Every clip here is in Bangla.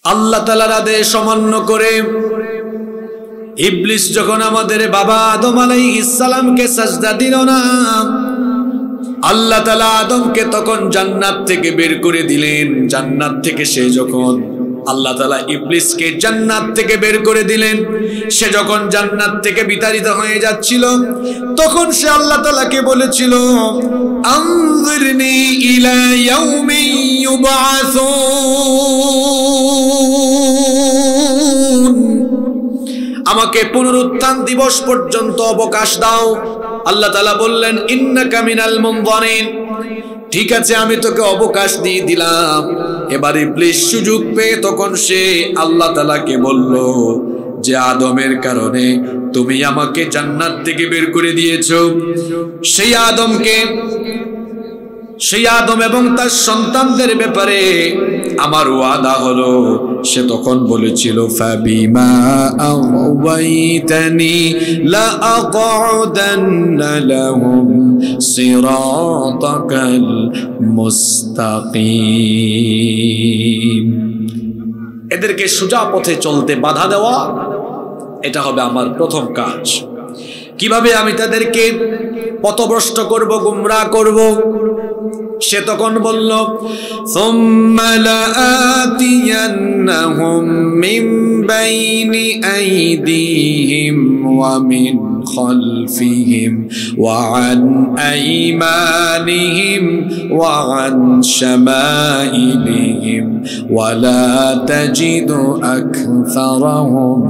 আল্লাহ তাআলার আদেশ অমান্য করে ইবলিস যখন আমাদের বাবা আদম আলাইহিস সালামকে সাজদা দিল না, আল্লাহ তাআলা আদমকে তখন জান্নাত থেকে বের করে দিলেন। জান্নাত থেকে সে যখন আল্লাহ তাআলা ইবলিসকে জান্নাত থেকে বের করে দিলেন, সে যখন জান্নাত থেকে বিতাড়িত হয়ে যাচ্ছিল, তখন সে আল্লাহ তাআলাকে বলেছিল, আনজিরনি ইলা ইয়াউমি ইউবআসুন, আমাকে পুনরুত্থান দিবস পর্যন্ত অবকাশ দাও। আল্লাহ তাআলা বললেন, ইন্নাকা মিনাল মুনযারিন, ঠিক আছে আমি তোকে অবকাশ দিয়ে দিলাম। এবার ইবলিস সুযোগ পেয়ে তখন সে আল্লাহ তাআলাকে বলল যে আদমের কারণে তুমি আমাকে জান্নাত থেকে বের করে দিয়েছো। সেই আদম এবং তার সন্তানদের ব্যাপারে আমার ওয়াদা হলো। সে তখন বলেছিল, ফাবিমা আওয়াইতানি লা আকউদান্না লাহুম সিরাতাকাল মুস্তাকিম, এদেরকে সোজা পথে চলতে বাধা দেওয়া, এটা হবে আমার প্রথম কাজ। কিভাবে আমি তাদেরকে পথভ্রষ্ট করব, গুমরাহ করব? সে তখন বলল, সুম্মা লাআতিয়ান্নাহুম মিন বাইনি আইদিহিম ওয়া মিন খালফিহিম ওয়া আন আইমানিহিম ওয়া আন শামাইলিহিম ওয়া লা তাজিদু আকসারাহুম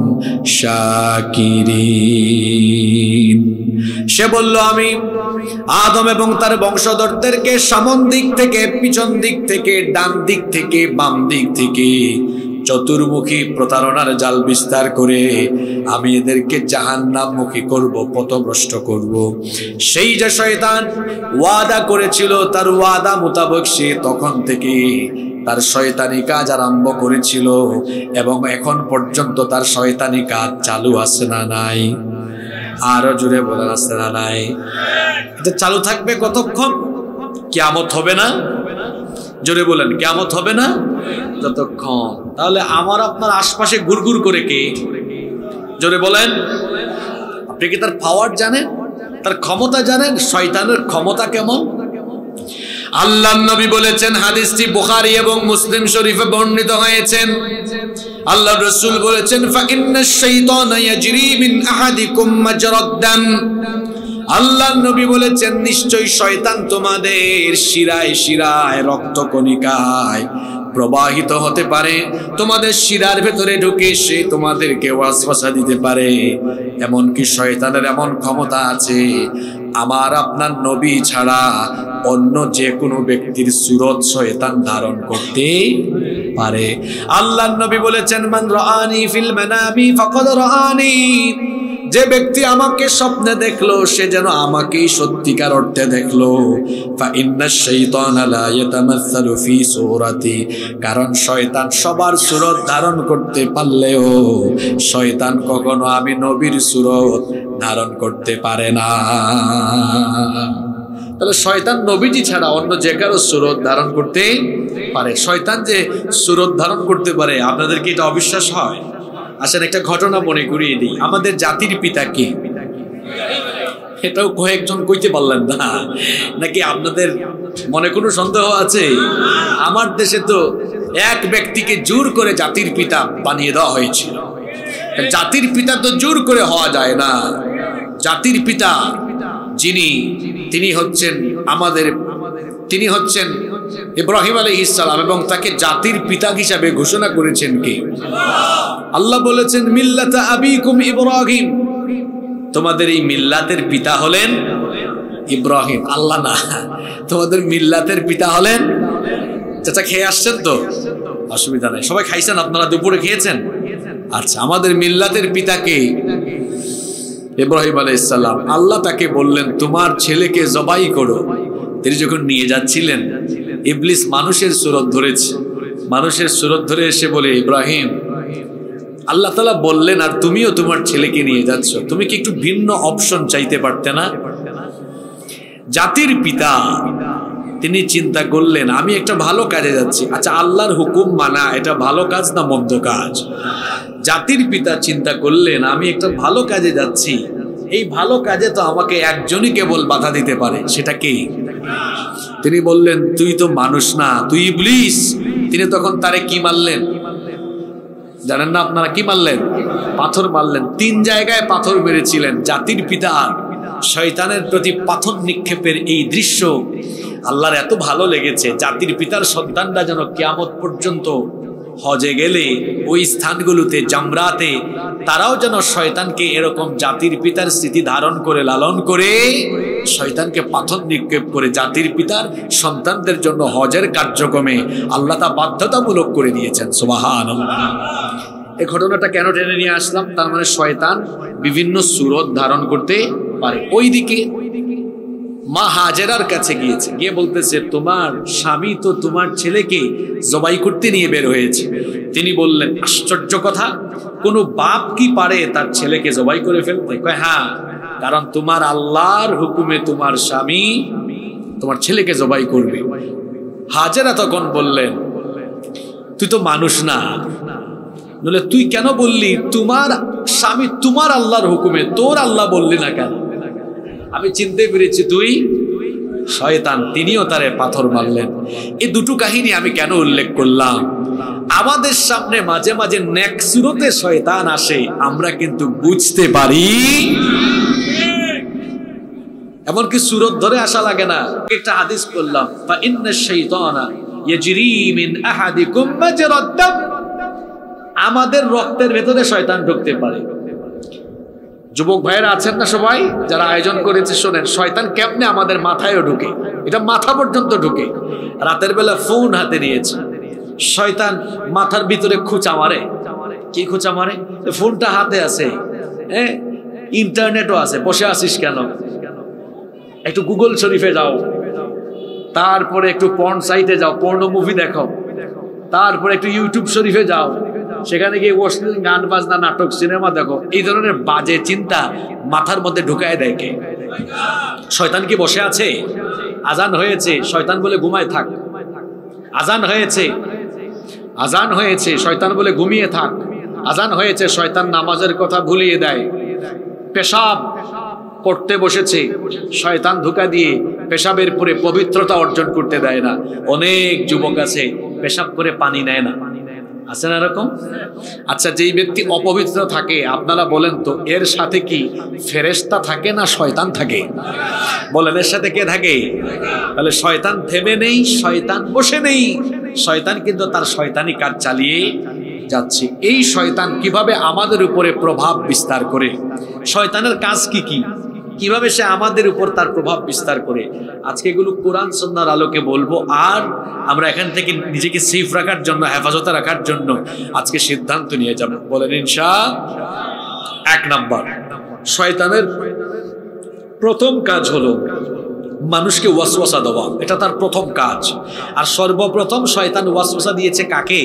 শাকিরিন। সে বলল, আমি আদম এবং তার বংশধরদেরকে সামন দিক থেকে, পিছন দিক থেকে, ডান দিক থেকে, বাম দিক থেকে চতুর্মুখী প্রতারণার জাল বিস্তার করে আমি এদেরকে জাহান্নামমুখী করব, পথভ্রষ্ট করব। সেই যে শয়তান ওয়াদা করেছিল, তার ওয়াদা মোতাবেক সে তখন থেকে তার শয়তানি কাজ আরম্ভ করেছিল এবং এখন পর্যন্ত তার শয়তানি কাজ চালু আছে না নাই? আরো জোরে বলেন, আছে না নাই? এটা চালু থাকবে কতক্ষণ? কিয়ামত হবে না? জোরে বলেন, কিয়ামত হবে না যতক্ষণ। তাহলে আমার আপনার আশপাশে গুড়গুড় করে কে? জোরে বলেন। আপনি কি তার পাওয়ার জানেন, তার ক্ষমতা জানেন? শয়তানের ক্ষমতা কেমন? আল্লাহর নবী বলেছেন, হাদিসটি বুখারী এবং মুসলিম শরীফে বর্ণিত হয়েছেন। আল্লাহর রাসূল বলেছেন, ফাইন্নাশ শাইতানা ইয়াজরি মিন আহাদিকুম মাজরাদ দাম। আল্লাহর নবী বলেছেন, নিশ্চয়ই শয়তান তোমাদের শিরায় শিরায়, রক্তকণিকায় প্রবাহিত হতে পারে, তোমাদের শিরার ভেতরে ঢুকে সে তোমাদেরকে ওয়াসওয়াসা দিতে পারে। এমনকি শয়তানের এমন ক্ষমতা আছে, আমার আপনার নবী ছাড়া অন্য যে কোনো ব্যক্তির সুরত শয়তান ধারণ করতে পারে। আল্লাহর নবী বলেছেন, মান রাআনি ফিল মানামি ফাকাদ রাআনি, যে ব্যক্তি আমাকে স্বপ্নে দেখলো সে যেন আমাকেই সত্যিকার অর্থে দেখলো। ফাইন্নাশ শাইতানা লা ইয়াতামাসসালু ফি সূরাতি, কারণ শয়তান সবার সুরত ধারণ করতে পারলেও শয়তান কখনো আমি নবীর সুরত ধারণ করতে পারে না। তাহলে শয়তান নবীজি ছাড়া অন্য যে কারো সুরত ধারণ করতে পারে। শয়তান যে সুরত ধারণ করতে পারে, আপনাদের কি এটা অবিশ্বাস হয়? আসেন একটা ঘটনা মনে করিয়ে দিই। আমাদের জাতির পিতা কে? এটাও কয়েকজন কইতে পারলেন না নাকি? আপনাদের মনে কোনো সন্দেহ আছে? আমার দেশে তো এক ব্যক্তিকে জোর করে জাতির পিতা বানিয়ে দেওয়া হয়েছিল। জাতির পিতা তো জোর করে হওয়া যায় না। জাতির পিতা যিনি, তিনি হচ্ছেন ইব্রাহিম আলাইহিস সালাম, এবং তাকে জাতির পিতা হিসাবে ঘোষণা করেছেন কে? আল্লাহ বলেছেন, মিল্লাতা আবিকুম ইব্রাহিম, তোমাদের এই মিল্লাতের পিতা হলেন ইব্রাহিম। আল্লাহ না, তোমাদের মিল্লাতের পিতা হলেন। চাচা খেয়ে আসছেন তো? অসুবিধা নাই, সবাই খাইছেন? আপনারা দুপুরে খেয়েছেন? আচ্ছা, আমাদের মিল্লাতের পিতাকে ইব্রাহিম আলাইহিস সালাম। আল্লাহ তাকে বললেন, তোমার ছেলেকে জবাই করো। তিনি যখন নিয়ে যাচ্ছিলেন, ইবলিস মানুষের সুরত ধরেছে। মানুষের সুরত ধরে এসে বলে, ইব্রাহিম, আল্লাহ তাআলা বললেন আর তুমিও তোমার ছেলেকে নিয়ে যাচ্ছ, তুমি কি একটু ভিন্ন অপশন চাইতে পারতে না? জাতির পিতা তিনি চিন্তা করলেন আমি একটা ভালো কাজে যাচ্ছি। আচ্ছা, আল্লাহর হুকুম মানা এটা ভালো কাজ না মন্দ কাজ? জাতির পিতা চিন্তা করলেন আমি একটা ভালো কাজে যাচ্ছি, এই ভালো কাজে তো আমাকে একজনই কেবল বাধা দিতে পারে, সেটা কে? তিনি বললেন তুই তো মানুষ না, তুই ইবলিস। তিনি তখন তারে কি মারলেন জানেন না আপনারা? কি মারলেন? পাথর মারলেন। 3 জায়গায় পাথর মেরেছিলেন। জাতির পিতা শয়তানের প্রতি পাথর নিক্ষেপের এই দৃশ্য আল্লাহর এত ভালো লেগেছে, জাতির পিতার সন্তানরা যেন কিয়ামত পর্যন্ত হজে গেলে ওই স্থানগুলোতে জামরাতে তারাও যেন শয়তানকে এরকম জাতির পিতার স্মৃতি ধারণ করে লালন করে শয়তানকে পাথর নিক্ষেপ করে জাতির পিতার সন্তানদের জন্য হজের কার্যক্রমে আল্লাহ তা বাধ্যতামূলক করে দিয়েছেন। সুবহানাল্লাহ। এই ঘটনাটা কেন টেনে নিয়ে আসলাম? তার মানে শয়তান বিভিন্ন সূরত ধারণ করতে পারে। ওইদিকে মা হাজেরার কাছে গিয়েছে, গিয়ে বলতেছে তোমার স্বামী তো তোমার ছেলেকে জবাই করতে নিয়ে বের হয়েছে। তিনি বললেন আশ্চর্য কথা, কোন বাপ কি পারে তার ছেলেকে জবাই করে ফেলতে? কয় হ্যাঁ, কারণ তোমার আল্লাহর হুকুমে তোমার স্বামী তোমার ছেলেকে জবাই করবে। হাজেরা তখন বললেন তুই তো মানুষ না, বলে তুই কেন বললি তোমার স্বামী তোমার আল্লাহর হুকুমে, তোর আল্লাহ বললি না কেন? আমি চিনতে পেরেছি তুই শয়তান। তিনিও তারে পাথর মারলেন। এই দুটো কাহিনী আমি কেন উল্লেখ করলাম? আমাদের সামনে মাঝে মাঝে নেক সুরতে শয়তান আসে, আমরা কিন্তু বুঝতে পারি, এমনকি সুরত ধরে আসা লাগে না। একটা হাদিস করলাম ফা ইন্নাশ শাইতানা ইয়াজরি মিন আহাদিকুম মাজরাদ দাম, আমাদের রক্তের ভেতরে শয়তান ঢুকতে পারে। যুবক ভাইয়েরা আছেন না সবাই যারা আয়োজন করেছে, শোনেন শয়তান কেমনে আমাদের মাথায়ও ঢুকে, এটা মাথা পর্যন্ত ঢুকে। রাতের বেলা ফোন হাতে নিয়েছে, শয়তান মাথার ভিতরে খুঁচা মারে। কি খুঁচা মারে? ফোনটা হাতে আছে, হ্যাঁ ইন্টারনেটও আছে, বসে আসিস কেন? একটু গুগল শরীফে যাও, তারপরে একটু পর্ন সাইটে যাও, পর্ন মুভি দেখো, তারপরে একটু ইউটিউব শরীফে যাও, সেখানে গিয়ে অশ্লীল গান বাজনা নাটক সিনেমা দেখো। এই ধরনের বাজে চিন্তা মাথার মধ্যে ঢুকায় দেয় কে? শয়তান কি বসে আছে? আজান হয়েছে, শয়তান বলে ঘুমায় থাক। আজান হয়েছে, আজান হয়েছে, শয়তান বলে ঘুমিয়ে থাক। আজান হয়েছে, শয়তান নামাজের কথা ভুলিয়ে দেয়। পেশাব করতে বসেছে, শয়তান ধোঁকা দিয়ে পেশাবের পরে পবিত্রতা অর্জন করতে দেয় না। অনেক যুবক আছে পেশাব করে পানি নেয় না, আছে না এরকম? আচ্ছা, যেই ব্যক্তি অপবিত্র থাকে আপনারা বলেন তো এর সাথে কি ফেরেশতা থাকে না শয়তান থাকে? বলেন এর সাথে কে থাকে? তাহলে শয়তান থেমে নেই, শয়তান বসে নেই, শয়তান কিন্তু তার শয়তানি কাজ চালিয়ে যাচ্ছে। এই শয়তান কিভাবে আমাদের উপরে প্রভাব বিস্তার করে, শয়তানের কাজ কি কি, কিভাবে সে আমাদের উপর তার প্রভাব বিস্তার করে, আজকে এগুলো কোরআন সুন্নাহর আলোকে বলবো। আর আমরা এখান থেকে নিজেকে সেফ রাখার জন্য, হেফাজতে রাখার জন্য আজকে সিদ্ধান্ত নিয়ে যাব। বলেন ইনশাআল্লাহ। 1 নাম্বার, শয়তানের প্রথম কাজ হলো মানুষকে ওয়াসওয়াসা দেওয়া, এটা তার প্রথম কাজ। আর সর্বপ্রথম শয়তান ওয়াসওয়াসা দিয়েছে কাকে?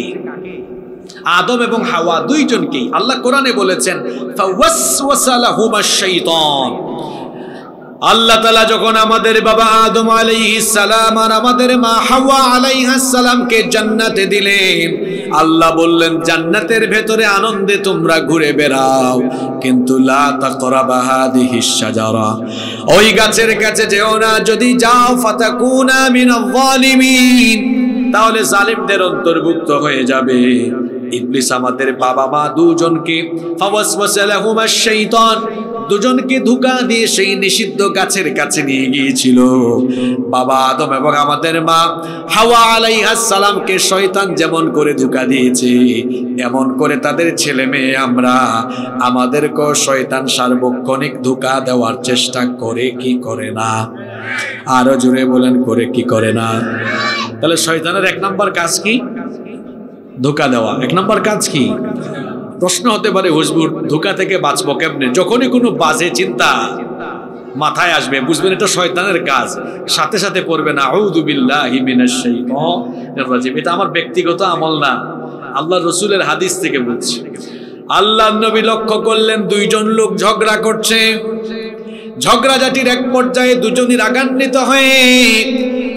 আদম এবং হাওয়া দুইজনকেই। আল্লাহ কোরআনে বলেছেন ফাওয়াসওয়াসা লাহুমাশ শাইতান। আল্লাহ তাআলা যখন আমাদের বাবা আদম আলাইহিস সালাম আর আমাদের মা হাওয়া আলাইহিস সালামকে জান্নাতে দিলেন, আল্লাহ বললেন জান্নাতের ভেতরে আনন্দে তোমরা ঘুরে বেড়াও, কিন্তু লা তাকরাবা হাদিহিস শাজারা, ওই গাছের কাছে যেও না, যদি যাও ফাতাকুনা মিনাল যালিমিন, তাহলে জালিমদের অন্তর্ভুক্ত হয়ে যাবে। ইবলিস আমাদের বাবা মা দুজনকে ফাওয়াসওয়াসা লাহুমাশ শাইতান, দুজনকে ধোঁকা দিয়ে সেই নিষিদ্ধ গাছের কাছে নিয়ে গিয়েছিল। বাবা আদম এবং আমাদের মা হাওয়া আলাইহিস সালামকে শয়তান যেমন করে ধোঁকা দিয়েছে, এমন করে তাদের ছেলে মেয়ে আমরা আমাদেরকেও শয়তান সার্বক্ষণিক ধোঁকা দেওয়ার চেষ্টা করে কি করে না? আরো জোরে বলেন, করে কি করে না? তাহলে শয়তানের 1 নাম্বার কাজ কি? ধোঁকা দেওয়া। 1 নাম্বার কাজ কি? প্রশ্ন হতে পারে হুজুর ধোঁকা থেকে বাঁচবো কেমনে? যখনই কোনো বাজে চিন্তা মাথায় আসবে বুঝবেন এটা শয়তানের কাজ, সাথে সাথে পড়বেন আউযু বিল্লাহি মিনাশ শাইতানির রাজিম। এটা আমার ব্যক্তিগত আমল না, আল্লাহর রাসূলের হাদিস থেকে বলছি। আল্লাহর নবী লক্ষ্য করলেন 2 জন লোক ঝগড়া করছে। ঝগড়াঝাটির এক পর্যায়ে দুজনই রাগান্বিত হয়ে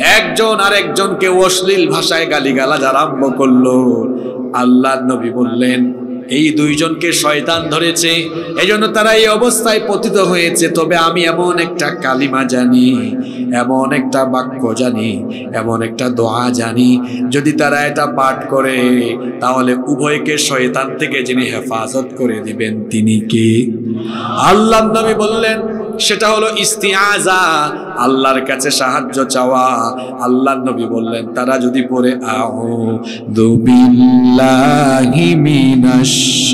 একজন আরেকজনকে অশ্লীল ভাষায় গালিগালাজ আরম্ভ করলো। আল্লাহর নবী বললেন, এই দুইজনকে শয়তান ধরেছে, এজন্য তারা এই অবস্থায় পতিত হয়েছে। তবে আমি এমন একটা কালিমা জানি, এমন একটা বাক্য জানি, এমন একটা দোয়া জানি, যদি তারা এটা পাঠ করে তাহলে উভয়কে শয়তান থেকে যিনি হেফাজত করে দিবেন তিনি কে? আল্লাহর নবী বললেন, সেটা হলো ইস্তিআজা, আল্লাহর কাছে সাহায্য চাওয়া। আল্লাহর নবী বললেন, তারা যদি পড়ে আউযু বিল্লাহি মিনাশ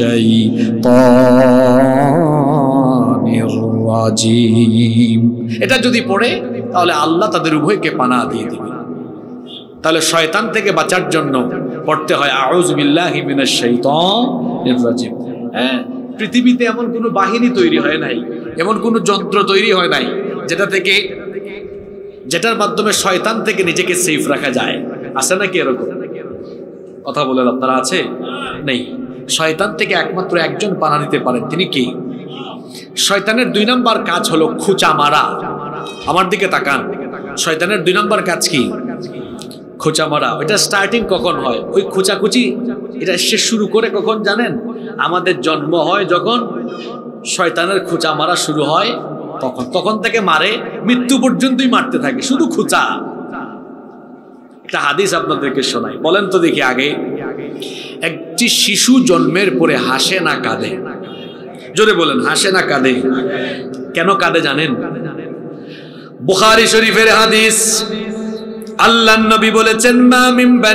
শাইতানির রাজিম, এটা যদি পড়ে তাহলে আল্লাহ তাদের উভয়কে পানাহ দিয়ে দিবেন। তাহলে শয়তান থেকে বাঁচার জন্য পড়তে হয় আউযু বিল্লাহি মিনাশ শাইতানির রাজিম। হ্যাঁ, পৃথিবীতে এমন কোনো বাহিনী তৈরি হয় নাই, এমন কোনো যন্ত্র তৈরি হয় নাই যেটার মাধ্যমে শয়তান থেকে নিজেকে সেফ রাখা যায়। আছে নাকি এরকম? কথা বলেন, আপনারা আছে? নেই। শয়তান থেকে একমাত্র একজন পানা দিতে পারেন, তিনি কি? শয়তানের 2 নম্বর কাজ হলো খুঁচা মারা। আমার দিকে তাকান, শয়তানের 2 নম্বর কাজ কি? খোঁচা মারা। ওইটা স্টার্টিং কখন হয়? ওই খোঁচাখুচি এটা সে শুরু করে কখন জানেন? আমাদের জন্ম হয় যখন শয়তানের খোঁচা মারা শুরু হয় তখন থেকে মারে, মৃত্যু পর্যন্তই মারতে থাকে, শুধু খোঁচা। একটা হাদিস আপনাদেরকে শোনাই, বলেন তো দেখি আগে। একটি শিশু জন্মের পরে হাসে না কাঁদে? জোরে বলেন, হাসে না কাঁদে? কেন কাঁদে জানেন? বুখারী শরীফের হাদিস, আল্লাহর নবী বলেছেন, মা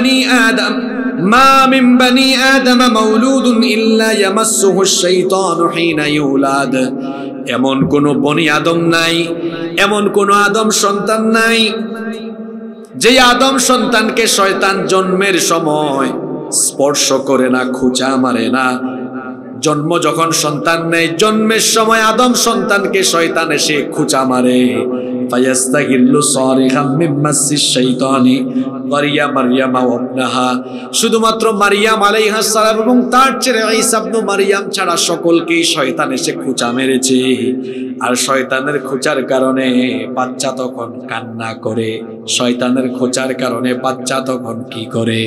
মিন বানি আদম মাউলুদুন ইল্লা ইয়ামাসসুহু আশ-শাইতানু হিনা ইউলাদ। এমন কোন বনি আদম নাই, এমন কোন আদম সন্তান নাই যে আদম সন্তানকে শয়তান জন্মের সময় স্পর্শ করে না, খোঁচা মারে না। জন্ম যখন সন্তান নেয়, জন্মের সময় আদম সন্তানকে শয়তান এসে খোঁচা মারে। ফায়াস্তাগিল্লু সারিখাম মিন মাসসিশ শাইতানি মারইয়াম ওয়া ইবনাহা। শুধুমাত্র মারইয়াম আলাইহিস সালাম এবং তার ছেলে ঈসা ইবনে মারইয়াম ছাড়া সকলকেই শয়তান এসে খোঁচা মেরেছে। আর শয়তানের খোঁচার কারণে বাচ্চা তখন কান্না করে। শয়তানের খোঁচার কারণে বাচ্চা তখন কি করে?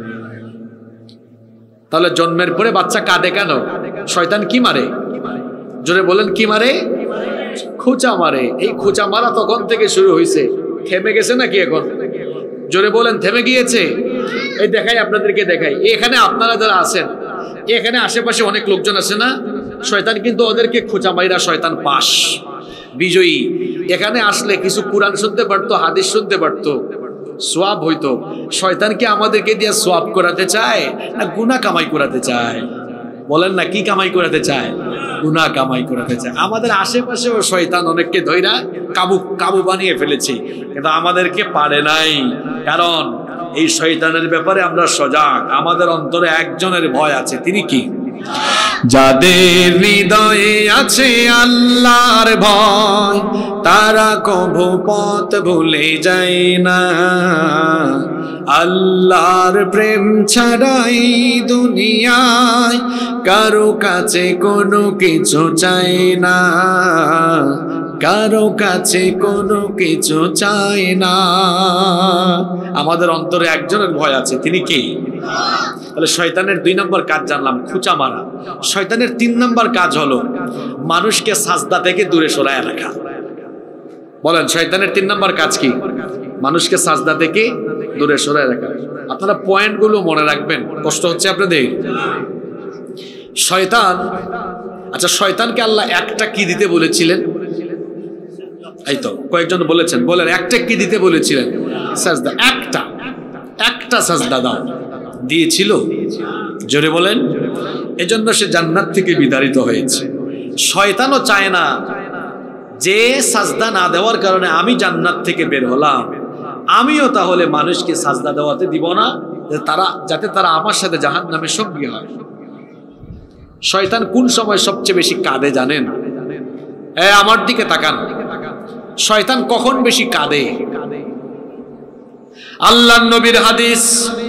তাহলে জন্মের পরে বাচ্চা কাঁদে কেন? শয়তান কি মারে? জোরে বলেন, কি মারে? খোঁচা মারে। এই খোঁচা মারা তখন থেকে শুরু হয়েছে। থেমে গেছে নাকি এখন? জোরে বলেন, থেমে গিয়েছে? এই দেখাই, আপনাদেরকে দেখাই। এখানে আপনারা যারা আছেন, এখানে আশেপাশে অনেক লোকজন আছে না? শয়তান কিন্তু ওদেরকে খোঁচা মাইরা শয়তান পাস, বিজয়ী। এখানে আসলে কিছু কুরআন শুনতে পারতো, হাদিস শুনতে পারতো, সোয়াব হইতো। শয়তান কি আমাদেরকে দিয়ে সোয়াব করাতে চায় না গুনাহ কামাই করাতে চায়? বলেন না, কি কামাই করাতে চায়? গুনাহ কামাই করাতে চায়। আমাদের আশেপাশেও শয়তান অনেককে ধইরা কাবু বানিয়ে ফেলেছে, কিন্তু আমাদেরকে পারে নাই। কারণ এই শয়তানের ব্যাপারে আমরা সজাগ। আমাদের অন্তরে একজনের ভয় আছে, তিনি কি? যাদের হৃদয়ে আছে আল্লাহর ভয়, তারা কভু পথ ভুলে যায় না। আল্লাহর প্রেম ছাড়াই দুনিয়ায় কারো কাছে কোনো কিছু চাই না, কারো কাছে কোনো কিছু চাই না। আমাদের অন্তরে একজনের ভয় আছে, তিনি কি? তাহলে শয়তানের 2 নম্বর কাজ জানলাম, খোঁচা মারা। শয়তানের 3 নম্বর কাজ হলো মানুষকে সাজদা থেকে দূরে সরায় রাখা। বলেন, শয়তানের 3 নম্বর কাজ কি? মানুষকে সাজদা থেকে দূরে সরায় রাখা। আপনারা পয়েন্টগুলো মনে রাখবেন, কষ্ট হচ্ছে আপনাদের? শয়তান, আচ্ছা, শয়তানকে আল্লাহ একটা কি দিতে বলেছিলেন? এই তো কয়েকজন বলেছেন, বলেন একটা কি দিতে বলেছিলেন? সাজদা। একটা সাজদা দাও, দিয়েছিল? জোরে বলেন। এজন্য সে জান্নাত থেকে বিতাড়িত হয়েছে। শয়তানও চায় না যে সাজদা না দেওয়ার কারণে আমি জান্নাত থেকে বের হলাম, আমিও তাহলে মানুষকে সাজদা দেওয়াতে দিব না, যাতে তারা আমার সাথে জাহান্নামে সঙ্গী হয়। শয়তান কোন সময় সবচেয়ে বেশি কাঁদে জানেন? আমার দিকে তাকান। শয়তান কখন বেশি কাঁদে? আল্লাহর নবীর হাদিস,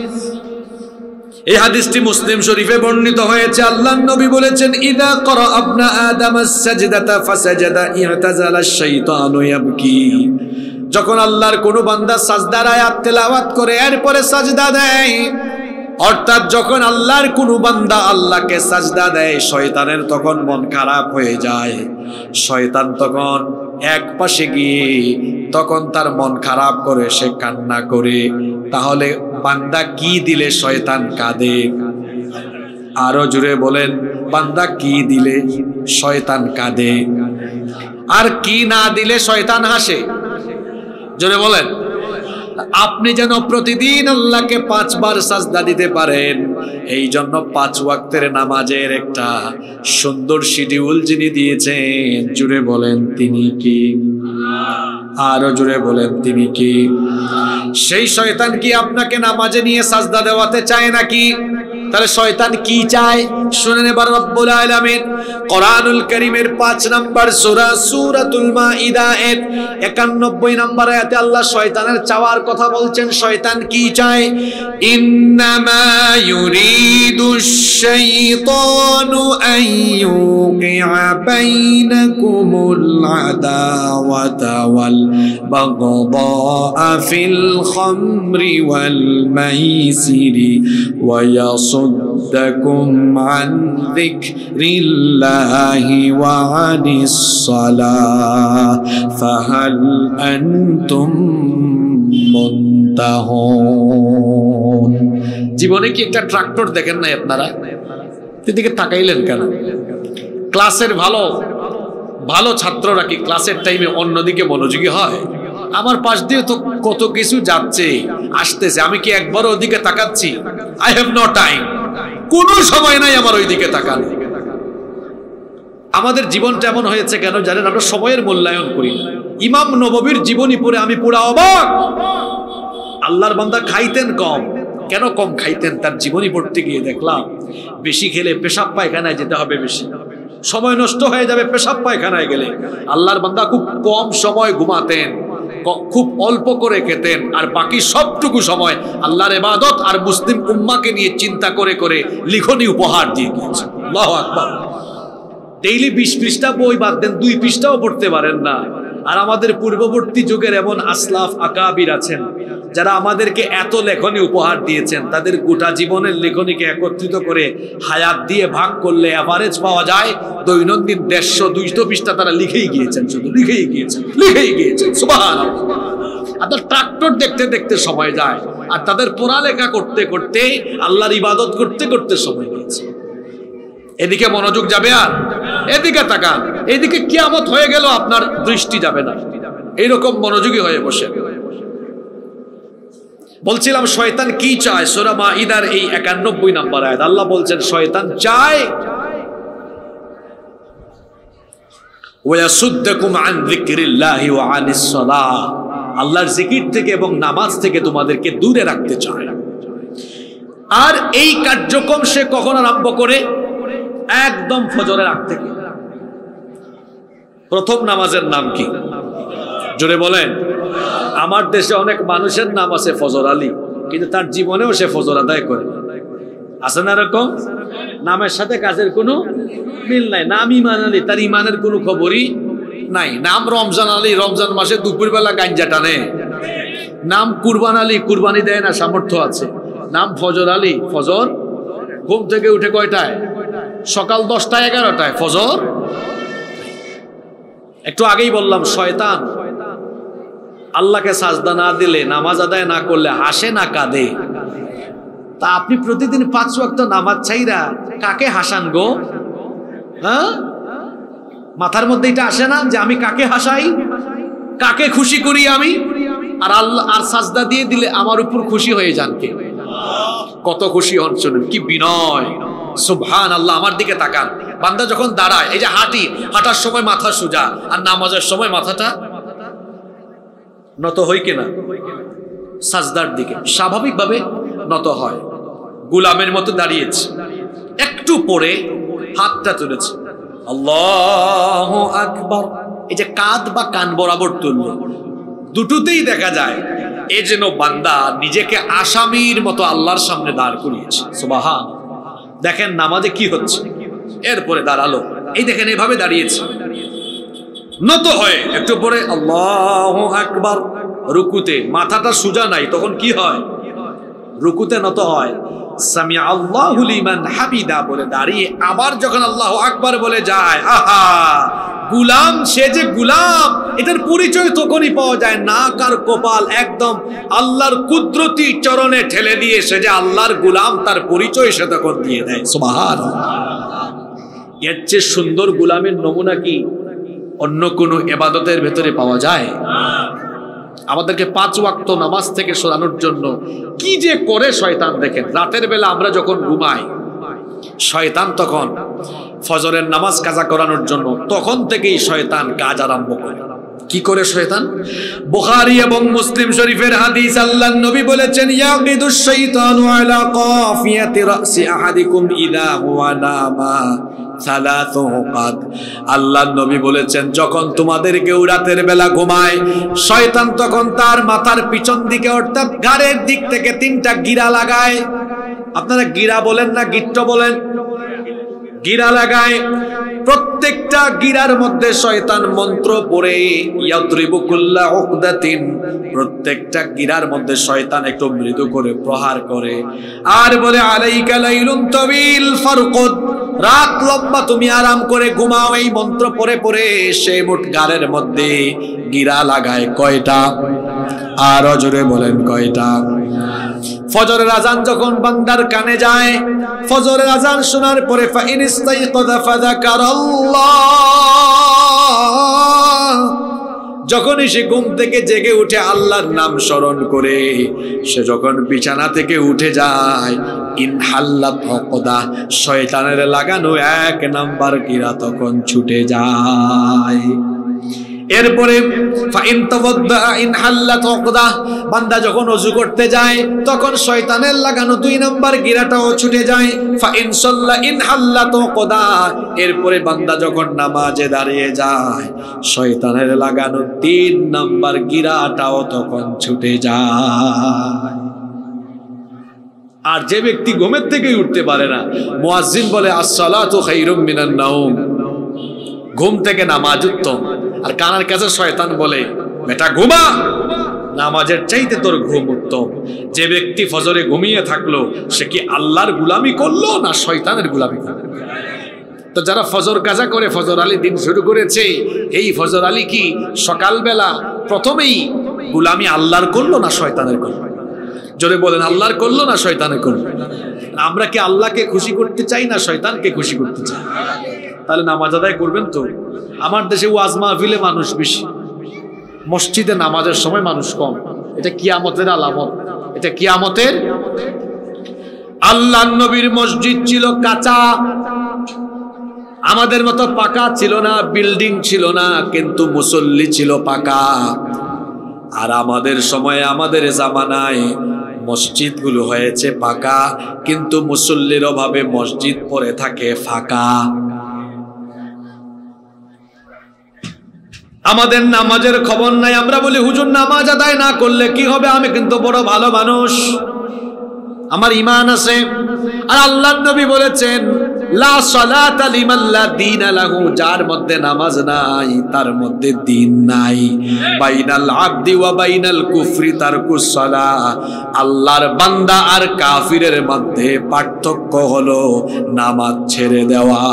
এই হাদিসটি মুসলিম শরীফে বর্ণিত হয়েছে। আল্লাহর নবী বলেছেন, ইদা করা আবনা আদম আস-সাজদাতা ফাসাজাদা ইহতাজালা আশ-শাইতানু ইয়াবকি যখন আল্লাহর কোন বান্দা সাজদার আয়াত তেলাওয়াত করে এরপরে সাজদা দেয়, অর্থাৎ যখন আল্লাহর কোন বান্দা আল্লাহকে সাজদা দেয়, শয়তানের তখন মন খারাপ হয়ে যায়। শয়তান তখন এক পাশে গিয়ে তখন তার মন খারাপ করে সে কান্না করে। তাহলে বান্দা কি দিলে শয়তান কাঁদে? আরো জোরে বলেন, বান্দা কি দিলে শয়তান কাঁদে? আর কি না দিলে শয়তান হাসে? জোরে বলেন। আপনি যেন প্রতিদিন আল্লাহকে 5 বার সাজদা দিতে পারেন, এই জন্য 5 ওয়াক্তের নামাজের একটা সুন্দর শিডিউল যিনি দিয়েছেন, জুড়ে বলেন তিনি কি? আরো জুড়ে বলেন তিনি কি? সেই শয়তান কি আপনাকে নামাজে নিয়ে সাজদা দেওয়াতে চায় নাকি? তাহলে শয়তান কি চায় শুনেন এবার রব্বুল আলামিন কোরআনুল কারীমের 5 নম্বর সূরা সূরাতুল মাইদা এর 91 নম্বর আয়াতে আল্লাহ শয়তানের চাওয়ার কথা বলছেন। শয়তান কি চায়? ইন্নামা ইউরিদুশ শাইতানু আন ইউকিআ বাইনাকুমুল আদাওয়াতা ওয়াল বাগদা ফিল খামরি ওয়াল মাইসিরি ওয়া يصدكم عن ذكر الله وعن الصلاة فهل أنتم منتهون। জীবনে কি একটা ট্রাক্টর দেখেন না আপনারা? এদিকে তাকাইলেন কেন? ক্লাসের ভালো ভালো ছাত্ররা কি ক্লাসের টাইমে অন্যদিকে মনোযোগী হয়? আমার পাশ দিয়ে তো কত কিছু যাচ্ছে আসতেছে, আমি কি একবার ওইদিকে তাকাচ্ছি? আই হ্যাভ নো টাইম, কোনো সময় নাই আমার ওইদিকে তাকানো। আমাদের জীবনটা এমন হয়েছে কেন জানেন? আমরা সময়ের মূল্যায়ন করি। ইমাম নববীর জীবনী পড়ে আমি পুরা অবাক। আল্লাহর বান্দা খাইতেন কম, কেন কম খাইতেন? তার জীবনী পড়তে গিয়ে দেখলাম বেশি খেলে পেশাব পায়খানায় যেতে হবে, বেশি সময় নষ্ট হয়ে যাবে পেশাব পায়খানায় গেলে। আল্লাহর বান্দা খুব কম সময় ঘুমাতেন, খুব অল্প করে খেতেন, আর বাকি সবটুকু সময় আল্লাহর ইবাদত আর মুসলিম উম্মাকে নিয়ে চিন্তা করে করে লিখনি উপহার দিয়ে গিয়েছেন। আল্লাহু আকবার। ডেইলি 20 পৃষ্ঠা বই বাদ দেন, 2 পৃষ্ঠাও পড়তে পারেন না। আর আমাদের পূর্ববর্তী যুগের এমন আসলাফ আকাবির আছেন যারা আমাদেরকে এত লেখনী উপহার দিয়েছেন, তাদের গোটা জীবনের লেখনীকে একত্রিত করে হায়াত দিয়ে ভাগ করলে এভারেজ পাওয়া যায় দৈনন্দিন 150-200 পৃষ্ঠা তারা লিখেই গিয়েছেন, শুধু লিখেই গিয়েছেন। সুবহানাল্লাহ। আপনার ট্রাক্টর দেখতে দেখতে সময় যায়, আর তাদের পড়ালেখা করতে করতে আল্লাহর ইবাদত করতে করতে সময় গিয়েছে। এদিকে মনোযোগ যাবে? আর এদিকে তাকান, এদিকে কিয়ামত হয়ে গেল আপনার দৃষ্টি যাবে না, এইরকম মনোযোগী হয়ে বসে। বলছিলাম শয়তান কি চায়? সূরা মাইদার এই 91 নম্বর আয়াত আল্লাহ বলছেন শয়তান চায় ওয়াসুদ্দাকুম আন যিকরিল্লাহি ওয়া আনিস সালাহ, আল্লাহর জিকির থেকে এবং নামাজ থেকে তোমাদেরকে দূরে রাখতে চায়। আর এই কার্যক্রম সে কখন আরম্ভ করে? একদম ফজরের আগ থেকে। প্রথম নামাজের নাম কি? জোরে বলেন। আমার দেশে অনেক মানুষের নাম আছে ফজর আলী, কিন্তু তার জীবনেও সে ফজর আদায় করে। আছে না এরকম? নামের সাথে কাজের কোনো মিল নাই। নাম ইমান আলী, তার ইমানের কোনো খবরই নাই। নাম রমজান আলী, রমজান মাসে দুপুরবেলা গাঞ্জা টানে। নাম কুরবান আলী, কুরবানি দেয় না, সামর্থ্য আছে। নাম ফজর আলী, ফজর ঘুম থেকে উঠে কয়টায়? সকাল 10টায় 11টায় ফজর। একটু আগেই বললাম শয়তান আল্লাহকে সাজদা না দিলে, নামাজ আদায় না করলে হাসে না কাঁদে? তা আপনি প্রতিদিন 5 ওয়াক্ত নামাজ ছাইরা কাকে হাসান গো? হ্যাঁ, মাথার মধ্যে এটা আসে না যে আমি কাকে হাসাই, কাকে খুশি করি আমি? আর আল্লাহ আর সাজদা দিয়ে দিলে আমার উপর খুশি হয়ে যান কে? কত খুশি হন শুনুন, কি বিনয়। সুবহানাল্লাহ। আমার দিকে তাকান, বান্দা যখন দাঁড়ায়, এই যে হাঁটার সময় মাথা সোজা, আর নামাজের সময় মাথাটা নত হয় কিনা? সাজদার দিকে স্বাভাবিকভাবে নত হয়। গোলামের মতো দাঁড়িয়েছে, একটু পরে হাতটা তুলেছে, আল্লাহু আকবার। এই যে কাঁধ বা কান বরাবর তুলল, দুটোতেই দেখা যায় এই যেন বান্দা নিজেকে আসামির মতো আল্লাহর সামনে দাঁড় করিয়েছে। সুবহান। দেখেন নামাজে কি হচ্ছে। এরপরে দাঁড়ালো, এই দেখেন এভাবে দাঁড়িয়েছে, নত হয়ে একটু পরে আল্লাহু আকবার। রুকুতে মাথাটা সোজা নাই, তখন কি হয়? রুকুতে নত হয়, সামিআ আল্লাহু লিমান হামিদা বলে দাঁড়িয়ে আবার যখন আল্লাহু আকবার বলে যায়, আহা গুলাম, সে যে গুলাম এটার পরিচয় তখনই পাওয়া যায়। নাক আর কপাল একদম আল্লাহর কুদরতি চরণে ঠেলে দিয়ে সে যে আল্লাহর গুলাম তার পরিচয় সে তখন দিয়ে দেয়। সুবহানাল্লাহ। এর চেয়ে সুন্দর গুলামের নমুনা কি অন্য কোনো ইবাদতের ভেতরে পাওয়া যায়? আমাদেরকে 5 ওয়াক্ত নামাজ থেকে সরানোর জন্য কি যে করে শয়তান। দেখেন রাতের বেলা আমরা যখন ঘুমাই, শয়তান তখন ফজরের নামাজ কাজা করানোর জন্য তখন থেকেই শয়তান কাজ আরম্ভ করে। কি করে শয়তান? বুখারী এবং মুসলিম শরীফের হাদিস, আল্লাহর নবী বলেছেন, ইয়াকিদুশ শাইতানু আলা কাফিয়াতি রাসি আহাদিকুম ইযা হুয়া নামা সালাসু কাদ। আল্লাহর নবী বলেছেন, যখন তোমাদের কেউ রাতের বেলা ঘুমায়, শয়তান তখন তার মাথার পিছন দিকে অর্থাৎ ঘাড়ের দিক থেকে 3টা গিরা লাগায়। আপনারা গিরা বলেন না গিট্ট বলেন? গিরা লাগায়। প্রত্যেকটা গিরার মধ্যে শয়তান মন্ত্র পড়ে, ইয়াদরিবু কুল্লা উকদাতিন, প্রত্যেকটা গিরার মধ্যে শয়তান একটু মৃদু করে প্রহার করে আর বলে, আলাইকা লাইলুন তাবিল ফারকুদ, রাত লম্বা তুমি আরাম করে ঘুমাও। এই মন্ত্র পড়ে পড়ে সে মোট গালের মধ্যে গিরা লাগায় কয়টা? আর জোরে বলেন কয়টা? ফজরের আজান যখন বান্দার কানে যায়, ফজরের আজান শোনার পরে ফাইন ইস্তাইকাযা ফাযাকারাল্লাহ, যখনই সে ঘুম থেকে জেগে উঠে আল্লাহর নাম স্মরণ করে, সে যখন বিছানা থেকে উঠে যায়, ইনহাল্লাত উকদা, শয়তানের লাগানো 1 নাম্বার গিরা তখন ছুটে যায়। এরপরে ফাইন তাওয়াদ্দা ইনহাল্লাত উকদা, বান্দা যখন ওযু করতে যায় তখন শয়তানের লাগানো 2 নাম্বার গিরাটাও ছুটে যায়। ফাইন সাল্লা ইনহাল্লাত উকদা, এরপরে বান্দা যখন নামাজে দাঁড়িয়ে যায়, শয়তানের লাগানো 3 নাম্বার গিরাটাও তখন ছুটে যায়। আর যে ব্যক্তি ঘুমের থেকে উঠতে পারে না, মুয়াজ্জিন বলে আসসালাতু খায়রুম মিনান নাওম, ঘুম থেকে নামাজ উত্তম। আর কানার কাছে শয়তান বলে, বেটা ঘুমা, নামাজের চাইতে তোর ঘুম উত্তম। যে ব্যক্তি ফজরে ঘুমিয়ে থাকলো সে কি আল্লাহর গোলামি করলো না শয়তানের গোলামি করলো? তো যারা ফজর কাজা করে ফজর আলী দিন শুরু করেছে, এই ফজর আলী কি সকালবেলা প্রথমেই গোলামি আল্লাহর করলো না শয়তানের করলো? জোরে বলেন, আল্লাহর করলো না শয়তানের করলো? আমরা কি আল্লাহকে খুশি করতে চাই না শয়তানকে খুশি করতে চাই? তাহলে নামাজ আদায় করবেন তো। আমার দেশে ওয়াজ মাহফিলে মানুষ বেশি, মসজিদে নামাজের সময় মানুষ কম। এটা কিয়ামতের আলামত, এটা কিয়ামতের। আল্লাহর নবীর মসজিদ ছিল কাঁচা, আমাদের মতো পাকা ছিল না, বিল্ডিং ছিল না, কিন্তু মুসল্লি ছিল পাকা। আর আমাদের সময়ে, আমাদের জামানায় মসজিদগুলো হয়েছে পাকা, কিন্তু মুসল্লির অভাবে মসজিদ পড়ে থাকে ফাঁকা। আমাদের নামাজের খবর নাই। আমরা বলি হুজুর নামাজ আদায় না করলে কি হবে? আমি কিন্তু বড় ভালো মানুষ, আমার ঈমান আছে। আর আল্লাহর নবী বলেছেন, লা সালাতা লিমান লা দীনা লাহু, যার মধ্যে নামাজ নাই তার মধ্যে দ্বীন নাই। বাইনাল আবদি ওয়া বাইনাল কুফরি তারকুস সালাহ, আল্লাহর বান্দা আর কাফিরের মধ্যে পার্থক্য হলো নামাজ ছেড়ে দেওয়া।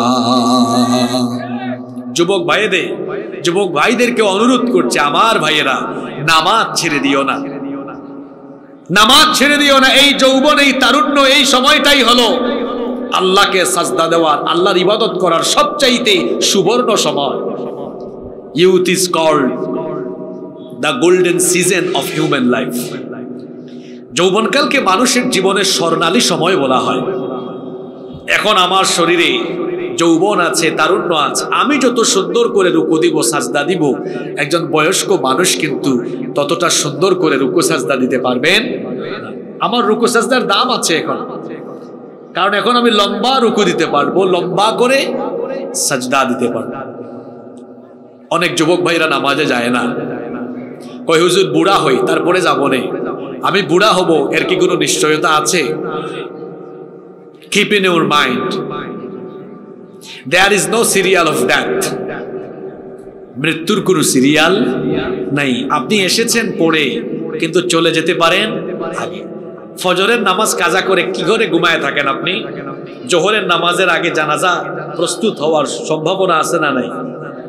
যুবক ভাইদেরকে অনুরোধ করছে, আমার ভাইয়েরা নামাজ ছেড়ে দিও না, নামাজ ছেড়ে দিও না। এই যৌবন, এই তারুণ্য, এই সময়টাই হলো আল্লাহকে সাজদা দেওয়ার, আল্লাহর ইবাদত করার সবচাইতে সুবর্ণ সময়। Youth is called the golden season of human life. যৌবনকালকে মানুষের জীবনের স্বর্ণালী সময় বলা হয়। এখন আমার শরীরে যৌবন আছে, তারুণ্য আছে, আমি যত সুন্দর করে রুকু দিব, সাজদা দিব, একজন বয়স্ক মানুষ কিন্তু ততটা সুন্দর করে রুকু সাজদা দিতে পারবেন। আমার রুকু সাজদার দাম আছে এখন, কারণ এখন আমি লম্বা রুকু দিতে পারবো, লম্বা করে সাজদা দিতে পারবো। অনেক যুবক ভাইরা নামাজে যায় না, কই হুজুর বুড়া হই তারপরে যাবো না। আমি বুড়া হব এর কি কোনো নিশ্চয়তা আছে? Keep in your mind, there is no serial of death. মৃত্যুর কোনো সিরিয়াল নাই। আপনি এসেছেন পড়ে, কিন্তু চলে যেতে পারেন আগে। ফজরের নামাজ কাজা করে কি করে ঘুমায় থাকেন আপনি? জোহরের নামাজের আগে জানাজা প্রস্তুত হওয়ার সম্ভাবনা আছে না নাই?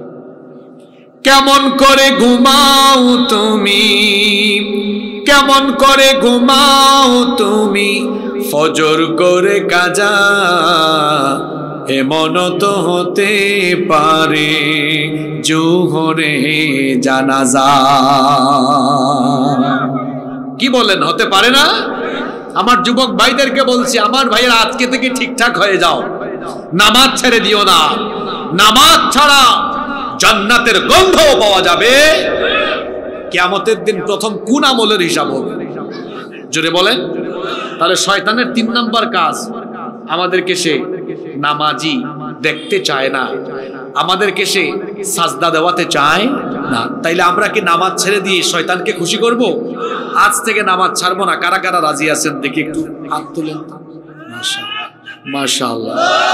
কেমন করে ঘুমাও তুমি, কেমন করে ঘুমাও তুমি, ফজর করে কাজা, এমন তো হতে পারে জোহরে জানাজা। কি বলেন, হতে পারে না? আমার যুবক ভাইদেরকে বলছি, আমার ভাইয়েরা আজকে থেকে ঠিকঠাক হয়ে যাও, নামাজ ছেড়ে দিও না। নামাজ ছাড়া জান্নাতের গন্ধও পাওয়া যাবে। কিয়ামতের দিন প্রথম কোন আমলের হিসাব হবে? জোরে বলেন। তাহলে শয়তানের 3 নাম্বার কাজ, আমাদেরকে সে নামাজি দেখতে চায় না, আমাদেরকে সে সাজদা দেওয়াতে চায় না। তাইলে আমরা কি নামাজ ছেড়ে দিয়ে শয়তানকে খুশি করব? আজ থেকে নামাজ ছাড়বো না। কারা কারা রাজি আছেন দেখি একটু হাত তুলেন। মাশাআল্লাহ,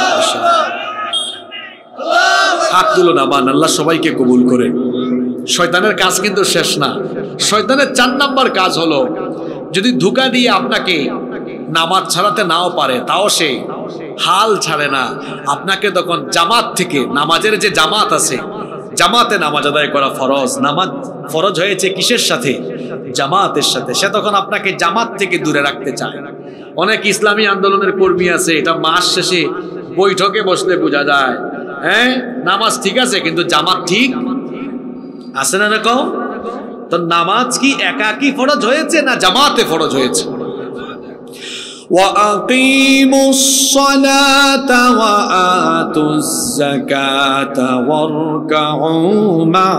হাত তুলো না মান, আল্লাহ সবাইকে কবুল করে। শয়তানের কাজ কিন্তু শেষ না। শয়তানের 4 নাম্বার কাজ হলো, যদি ধোঁকা দিয়ে আপনাকে নামাজ ছাড়াতে নাও পারে, তাও সে হাল ছাড়ে না। আপনাকে তখন জামাত থেকে, নামাজের যে জামাত আছে, জামাতে নামাজ আদায় করা ফরজ। নামাজ ফরজ হয়েছে কিসের সাথে? জামাতের সাথে। সে তখন আপনাকে জামাত থেকে দূরে রাখতে চায়। অনেক ইসলামী আন্দোলনের কর্মী আছে, এটা মাস শেষে বৈঠকে বসলে বোঝা যায়, হ্যাঁ নামাজ ঠিক আছে কিন্তু জামাত ঠিক আছে না। কও তো, নামাজ কি একাকী ফরজ হয়েছে না জামাতে ফরজ হয়েছে? وَأَقِيمُوا الصَّلَاةَ وَآتُوا الزَّكَاةَ وَارْكَعُوا مَعَ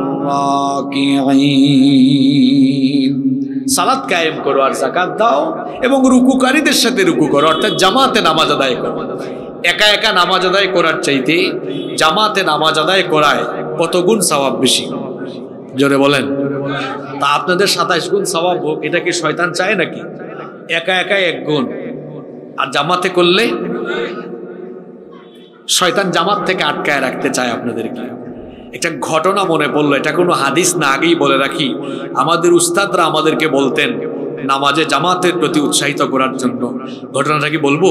الرَّاكِعِينَ। সালাত কায়েম করো আর যাকাত দাও এবং রুকুকারীদের সাথে রুকু করো, অর্থাৎ জামাতে নামাজ আদায় করো। একা একা নামাজ আদায় করার চাইতে জামাতে নামাজ আদায় করায় কত গুণ সওয়াব বেশি? জোরে বলেন। তা আপনাদের 27 গুণ সওয়াব হোক, এটা কি শয়তান চায় নাকি? একা একা 1 গুণ, আর জামাতে করলে শয়তান জামাত থেকে আটকায় রাখতে চায় আপনাদেরকে। একটা ঘটনা মনে পড়লো, এটা কোনো হাদিস না, আগেই বলে রাখি। আমাদের উস্তাদরা আমাদেরকে বলতেন নামাজে জামাতের প্রতি উৎসাহিত করার জন্য। ঘটনাটা কি বলবো?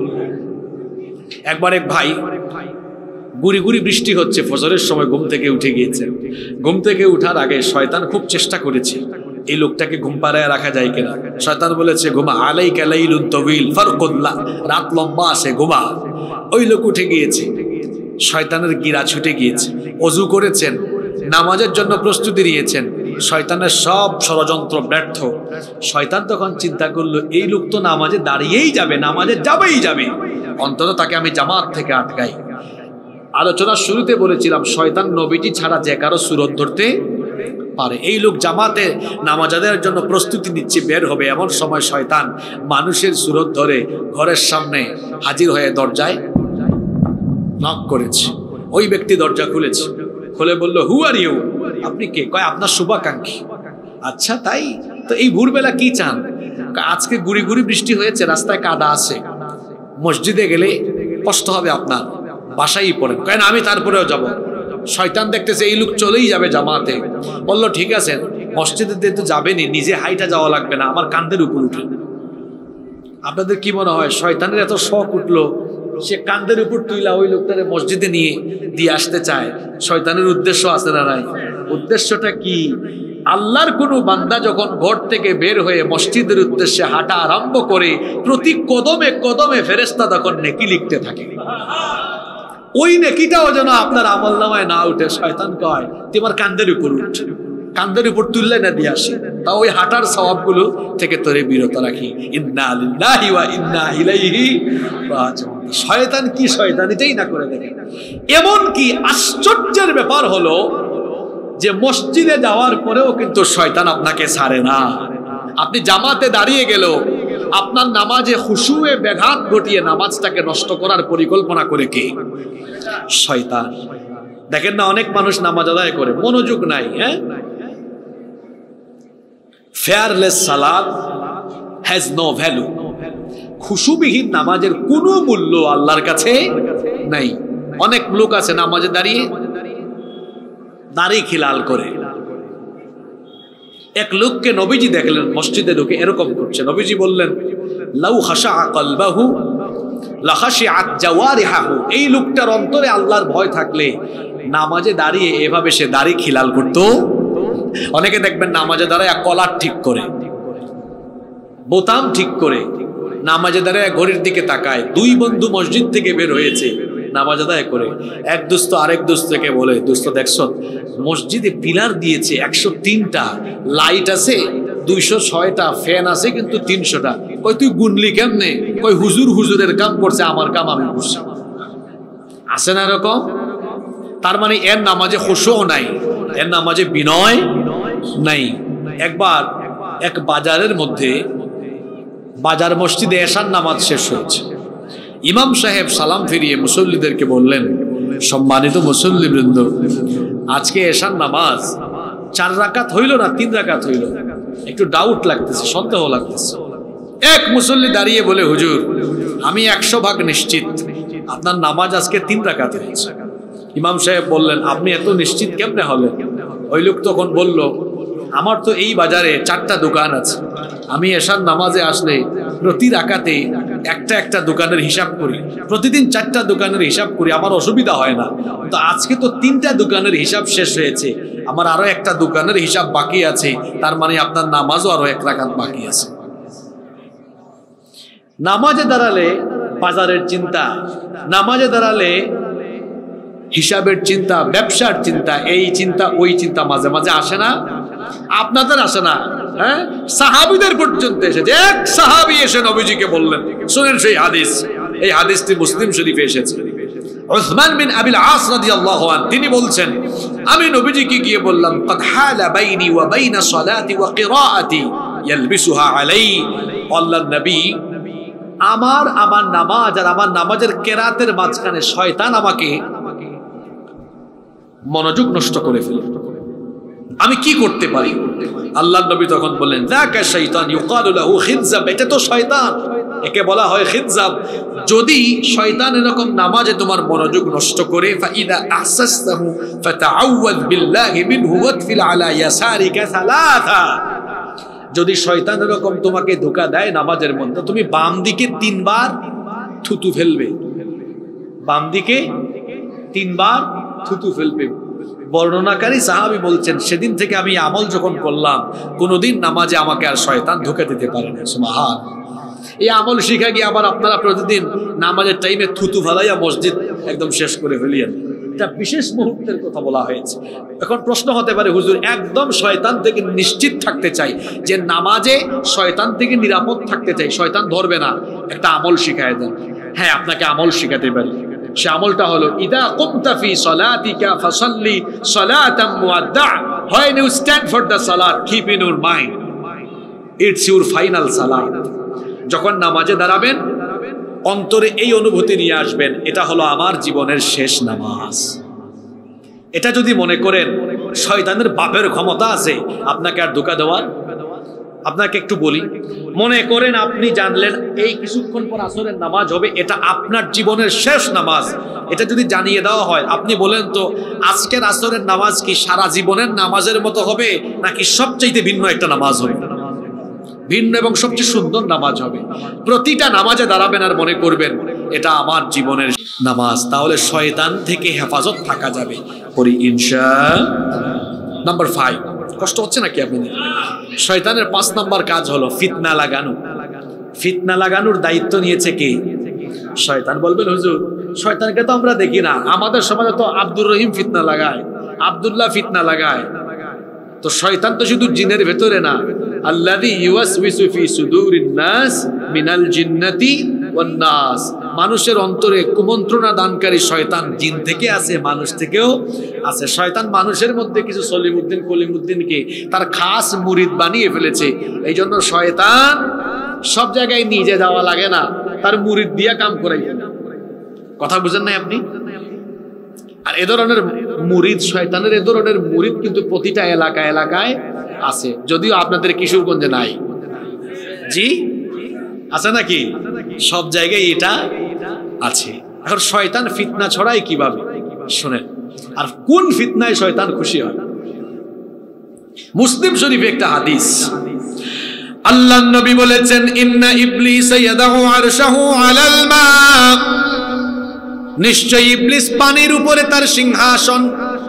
একবার এক ভাই, গুড়ি গুড়ি বৃষ্টি হচ্ছে, ফজরের সময় ঘুম থেকে উঠে গিয়েছেন। ঘুম থেকে উঠার আগে শয়তান খুব চেষ্টা করেছে এই লোকটাকে ঘুম পাড়ায় রাখা যায় কিনা। শয়তান বলেছে, ঘুমা, আলাইকা লাইলুন তাওয়িল ফারকুল্লাহ, রাত লম্বা আছে, ঘুমা। ওই লোক উঠে গিয়েছে, শয়তানের গিরা ছুটে গিয়েছে। অজু করেছেন, নামাজের জন্য প্রস্তুতি নিয়েছেন, শয়তানের সব ষড়যন্ত্র ব্যর্থ। শয়তান তখন চিন্তা করলো, এই লোক তো নামাজে দাঁড়িয়েই যাবে, নামাজে যাবেই যাবে, অন্তত তাকে আমি জামাত থেকে আটকাই। আলোচনার শুরুতে বলেছিলাম, শয়তান নবীজি ছাড়া যে কারো সুরত ধরতে পারে। এই লোক জামাতে নামাজ আদায়ের জন্য প্রস্তুতি নিচ্ছে, বের হবে, এমন সময় শয়তান মানুষের সুরত ধরে ঘরের সামনে হাজির হয়ে দরজায় নক করেছে। ওই ব্যক্তি দরজা খুলেছে, খুলে বলল, হু আর ইউ, আপনি কে? কয়, আপনার শুভাকাঙ্ক্ষী। আচ্ছা তাই, তো এই ভোরবেলা কি চান? আজকে গুড়ি গুড়ি বৃষ্টি হয়েছে, রাস্তায় কাদা আছে, মসজিদে গেলে কষ্ট হবে আপনার, বাসায় পড়েন। কয় না, আমি তারপরেও যাব। শয়তান দেখতেছে এই লোক চলেই যাবে জামাতে, বললো ঠিক আছে, মসজিদে তো যাবেনি, নিজে হাইটা যাওয়া লাগবে না, আমার কাঁধের উপর উঠে। আপনাদের কি মনে হয় শয়তানের এত শখ উঠলো, সে কাঁধের উপর তুইলা ওই লোকটারে মসজিদে নিয়ে দিয়ে আসতে চায়? শয়তানের উদ্দেশ্য আছে না নাই? উদ্দেশ্যটা কি? আল্লাহর কোনো বান্দা যখন ঘর থেকে বের হয়ে মসজিদের উদ্দেশ্যে হাঁটা আরম্ভ করে, প্রতি কদমে কদমে ফেরেশতা তখন নেকি লিখতে থাকে। ওই নেকিটাও যেন আপনার আমলনামায় না উঠে, শয়তান কয় তোমার কাঁধের উপর উঠ, কাঁধের উপর তুললে না দিয়ে আসি, তা ওই হাঁটার সওয়াবগুলো থেকে তোরে বিরত রাখি। ইন্না লিল্লাহি ওয়া ইন্না ইলাইহি রাজিউন। শয়তান কি শয়তানিটাই না করে দেখে। এমন কি আশ্চর্যের ব্যাপার হলো যে মসজিদে যাওয়ার পরেও কিন্তু শয়তান আপনাকে ছাড়ে না। আপনি জামাতে দাঁড়িয়ে গেল, আপনার নামাজে খুশুয়ে ব্যাঘাত ঘটিয়ে নামাজটাকে নষ্ট করার পরিকল্পনা করে কে? শয়তান। দেখেন না, অনেক মানুষ নামাজ আদায় করে, মনোযোগ নাই। হ্যাঁ, ফেয়ারলেস সালাত হ্যাজ নো ভ্যালু। খুশুবিহীন নামাজের কোনো মূল্য আল্লাহর কাছে নাই। অনেক লোক আছে নামাজে দাঁড়িয়ে দাড়ি খিলাল করে। এক লোককে নবীজি দেখলেন মসজিদে ঢুকে এরকম করছে। নবীজি বললেন, লাউ খাশা কলবাহু লাখাশিআত জাওয়ারিহু, এই লোকটার অন্তরে আল্লাহর ভয় থাকলে নামাজে দাঁড়িয়ে এভাবে সে দাড়ি খিলাল করতো। অনেকে দেখবেন নামাজে দাঁড়ায় কলার ঠিক করে, বোতাম ঠিক করে, নামাজে দাঁড়ায় ঘড়ির দিকে তাকায়। দুই বন্ধু মসজিদ থেকে বের হয়েছে, নামাজ আদায় করে এক দোস্ত আরেক দোস্তকে বলে, দোস্ত দেখছ মসজিদে পিলার দিয়েছে 103টা, লাইট আছে 206টা, ফ্যান আছে কিন্তু 300টা। কই তুই গুনলি কেমনে? কই হুজুর হুজুরের কাম করছে, আমার কাম আমি করছি। আছে না এরকম? তার মানে এর নামাজে খুশুও নাই, এর নামাজে বিনয় নাই। একবার এক বাজারের মধ্যে, বাজার মসজিদে এশার নামাজ শেষ হয়েছে। ইমাম সাহেব সালাম ফিরিয়ে মুসল্লিদেরকে বললেন, সম্মানিত মুসল্লিবৃন্দ, আজকে এশার নামাজ 4 রাকাত হইল না 3 রাকাত হইল, একটু ডাউট লাগতেছে, সন্দেহ লাগতেছে। এক মুসল্লি দাঁড়িয়ে বলে, হুজুর আমি 100% নিশ্চিত আপনার নামাজ আজকে 3 রাকাত হয়েছে। ইমাম সাহেব বললেন, আপনি এত নিশ্চিত কেমনে হলেন? ওই লোক তখন বলল, আমার তো এই বাজারে 4টা দোকান আছে, আমি এশার নামাজে আসলে প্রতি রাকাতে একটা দোকানের হিসাব করি, প্রতিদিন 4টা দোকানের হিসাব করি, আমার অসুবিধা হয় না। তো আজকে তো 3টা দোকানের হিসাব শেষ হয়েছে, আমার আরো একটা দোকানের হিসাব বাকি আছে, তার মানে আপনার নামাজও আরো 1 রাকাত বাকি আছে। নামাজে দাঁড়ালে বাজারের চিন্তা, নামাজে দাঁড়ালে হিসাবের চিন্তা, ব্যবসার চিন্তা, এই চিন্তা ওই চিন্তা মাঝে মাঝে আসে না? আপনাদের আসে না? হ্যাঁ, সাহাবীদের পর্যন্ত এসেছে। এক সাহাবী এসে নবীজিকে বললেন, শুনেন সেই হাদিস, এই হাদিসটি মুসলিম শরীফে এসেছে। উসমান বিন আবিল আস রাদিয়াল্লাহু আনহু তিনি বলছেন, আমি নবীজিকে গিয়ে বললাম, قد حال بيني وبين صلاتي وقراءتي يلبسها علي। আল্লাহর নবী, আমার নামাজ আর আমার নামাজের কেরাতের মাঝখানে শয়তান আমাকে মনোযোগ নষ্ট করে ফেলে, আমি কি করতে পারি? আল্লাহর নবী তখন বললেন, যাকা শাইতান ইউকালু লাহু খিনজাব, এটা তো শয়তান, একে বলা হয় খিনজাব। যদি শয়তান এরকম নামাজে তোমার মনোযোগ নষ্ট করে, ফাইদা আহসাসতাহু ফাতাআওয়ায বিল্লাহি মিনহু ওয়াতফিল আলা ইয়াসারিকা সালাসা, যদি শয়তান এরকম তোমাকে ধোঁকা দেয় নামাজের মধ্যে, তুমি বাম দিকে 3 বার থুতু ফেলবে, বাম দিকে 3 বার থুতু ফেলবে। বর্ণনাকারী সাহাবী বলছেন, সেদিন থেকে আমি আমল যখন করলাম, কোনোদিন নামাজে আমাকে আর শয়তান ধোঁকা দিতে পারে না। সুবহান। এই আমল শিখা গিয়ে আবার আপনারা প্রতিদিন নামাজের টাইমে থুতু ফেলাইয়া মসজিদ একদম শেষ করে ফেলিয়েন। এটা বিশেষ মুহূর্তের কথা বলা হয়েছে। এখন প্রশ্ন হতে পারে, হুজুর একদম শয়তান থেকে নিশ্চিত থাকতে চাই, যে নামাজে শয়তান থেকে নিরাপদ থাকতে চাই, শয়তান ধরবে না, একটা আমল শিখায় দেন। হ্যাঁ, আপনাকে আমল শিখাতে পারি। সে আমলটা হলো, ইদা কুমতা ফি সালাতিকা ফাসাল্লি সালাতাম মুআদ্দা, when you stand for the salat, keep in your mind it's your final salat। যখন নামাজে দাঁড়াবেন, অন্তরে এই অনুভূতি নিয়ে আসবেন, এটা হলো আমার জীবনের শেষ নামাজ। এটা যদি মনে করেন, শয়তানের বাপের ক্ষমতা আছে আপনাকে আর ধোঁকা দেওয়ার। আপনাকে একটু বলি, মনে করেন আপনি জানলেন এই কিছুক্ষণ পর আসরের নামাজ হবে, এটা আপনার জীবনের শেষ নামাজ, এটা যদি জানিয়ে দেওয়া হয়, আপনি বলেন তো আজকের আসরের নামাজ কি সারা জীবনের নামাজের মতো হবে, নাকি সবচেয়ে ভিন্ন একটা নামাজ হবে? ভিন্ন এবং সবচেয়ে সুন্দর নামাজ হবে। প্রতিটা নামাজে দাঁড়াবেন আর মনে করবেন এটা আমার জীবনের নামাজ, তাহলে শয়তান থেকে হেফাজত থাকা যাবে। পড়ি ইনশাআল্লাহ। নাম্বার 5, কষ্ট হচ্ছে নাকি আপনাদের? শয়তানের 5 নাম্বার কাজ হলো ফিতনা লাগানো। ফিতনা লাগানোর দায়িত্ব নিয়েছে কে? শয়তান। বলবেন, হুজুর শয়তানকে তো আমরা দেখি না, আমাদের সমাজে তো আব্দুর রহিম ফিতনা লাগায়, আব্দুল্লাহ ফিতনা লাগায়। তো শয়তান তো শুধু জিনের ভেতরে না, আল্লাযী ইউওয়াসউইসু ফি সুদুরিন নাস মিনাল জিন্নাতি ওয়ান নাস, মানুষের অন্তরে কুমন্ত্রণা দানকারী শয়তান জিন থেকে আছে, মানুষ থেকেও আছে। শয়তান মানুষের মধ্যে কিছু সলিমউদ্দিন কলিমউদ্দিনকে তার খাস মুরিদ বানিয়ে ফেলেছে। এই জন্য শয়তান সব জায়গায় নিজে যাওয়া লাগে না, তার মুরিদ দিয়া কাম করাই। কথা বুঝেন নাই আপনি? আর এ ধরনের মুরিদ, শয়তানের এ ধরনের মুরিদ কিন্তু প্রতিটা এলাকায় আছে, যদিও আপনাদের কিশোরগঞ্জে নাই। জি আছে নাকি? সব জায়গায় এটা আছে। এখন শয়তান ফিতনা ছড়ায় কিভাবে শুনেন। আর কোন ফিতনায় শয়তান খুশি হয়? মুসলিম শরীফে একটা হাদিস, আল্লাহর নবী বলেছেন, ইন্না ইবলিস ইয়াদাউ আরশাহু আলাল মা, নিশ্চয়ই ইবলিস পানির উপরে তার সিংহাসন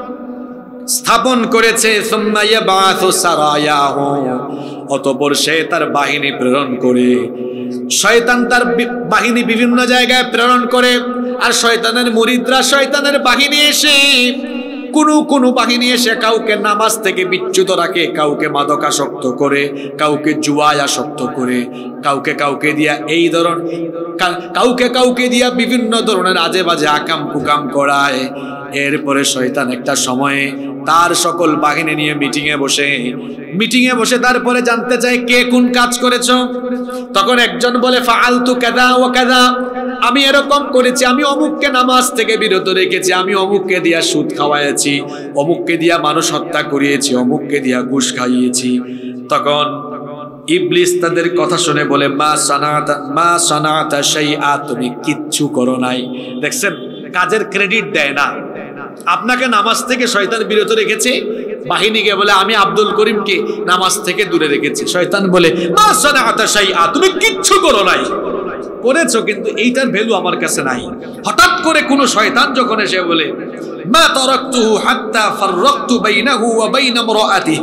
স্থাপন করেছে। সুম্মা ইয়াবাসু সারায়াহু, অতঃপর সে তার বাহিনী প্রেরণ করে। শয়তান তার বাহিনী বিভিন্ন জায়গায় প্রেরণ করে, আর শয়তানের মুরিদরা, শয়তানের বাহিনী এসে কোন বাহিনী এসে কাউকে নামাজ থেকে বিচ্যুত রাখে, কাউকে মাদকাসক্ত করে, কাউকে জুয়ায় আসক্ত করে, কাউকে দিয়া এই ধরন, কাউকে দিয়া বিভিন্ন ধরনের আজে বাজে আকাম কুকাম করায়। এরপরে শয়তান একটা সময়ে তার সকল বাহিনী নিয়ে মিটিংয়ে বসে তারপরে জানতে চায় কে কোন কাজ করেছ। তখন একজন বলে ফাআলতু কাযা ওয়া কাযা, আমি এরকম করেছি, আমি অমুককে নামাজ থেকে বিরত রেখেছি, আমি অমুককে দিয়া সুদ খাওয়াইছি, অমুককে দিয়া মানুষ হত্যা করিয়েছি, অমুককে দিয়া ঘুষ খাইয়েছি। তখন ইবলিস তাদের কথা শুনে বলে মা সানাতা শাইআ, তুমি কিচ্ছু করো নাই। দেখছেন, কাজের ক্রেডিট দেয় না। আপনাকে নামাজ থেকে শয়তান বিরত রেখেছে, বাহিনীকে বলে আমি আব্দুল করিমকে নামাজ থেকে দূরে রেখেছি। শয়তান বলে মা সানাতা শাইআ, তুমি কিচ্ছু করো নাই। করেছো, কিন্তু এইটার ভ্যালু আমার কাছে নাই। হঠাৎ করে কোন শয়তান যখন এসে বলে মা তারাকতুহু হাত্তা ফাররাকতু বাইনাহু ওয়া বাইনা ইমরাআতিহি,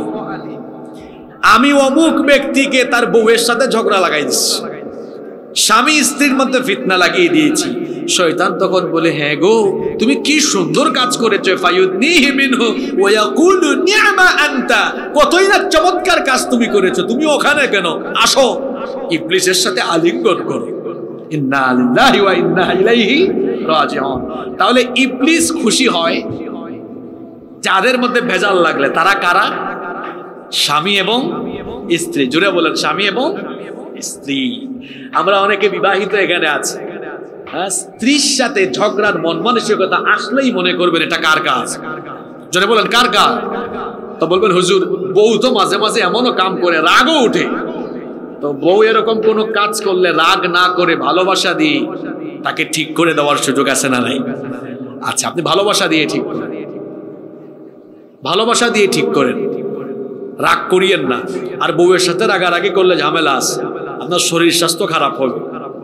আমি অমুক ব্যক্তিকে তার বউয়ের সাথে ঝগড়া লাগাই দিয়েছি, স্বামী স্ত্রীর মধ্যে ফিতনা লাগিয়ে দিয়েছি। শয়তান তখন বলে হ্যাঁ গো, তুমি কি সুন্দর কাজ করেছো। ফায়ুদনিহি মিনহু ওয়া ইয়াকুলু নি'মা আনতা, কতই না চমৎকার কাজ তুমি করেছো, তুমি ওখানে কেন, আসো ইবলিসের সাথে আলিঙ্গন করো। ইন্না লিল্লাহি ওয়া ইন্না ইলাইহি রাজিউন। তাহলে ইবলিস খুশি হয় যাদের মধ্যে ভেজাল লাগলে। তারা কারা? স্বামী এবং স্ত্রী। জুড়ে বলেন, স্বামী এবং স্ত্রী। আমরা অনেকে বিবাহিত এখানে আছি, স্ত্রীর সাথে ঝগড়ার মন মানসিকতা আসলেই মনে করবেন এটা কার কাজ? জোরে বলেন কার কাজ? তো বলবেন হুজুর, বউ তো মাঝে মাঝে এমনও কাম করে রাগও উঠে। তো বউ এরকম কোন কাজ করলে রাগ না করে ভালোবাসা দিয়ে তাকে ঠিক করে দেওয়ার সুযোগ আছে না নাই? আচ্ছা, আপনি ভালোবাসা দিয়ে ঠিক করেন, ভালোবাসা দিয়ে ঠিক করেন, রাগ করিয়েন না। আর বউয়ের সাথে রাগারাগি করলে ঝামেলা আছে, আপনার শরীর স্বাস্থ্য খারাপ হবে।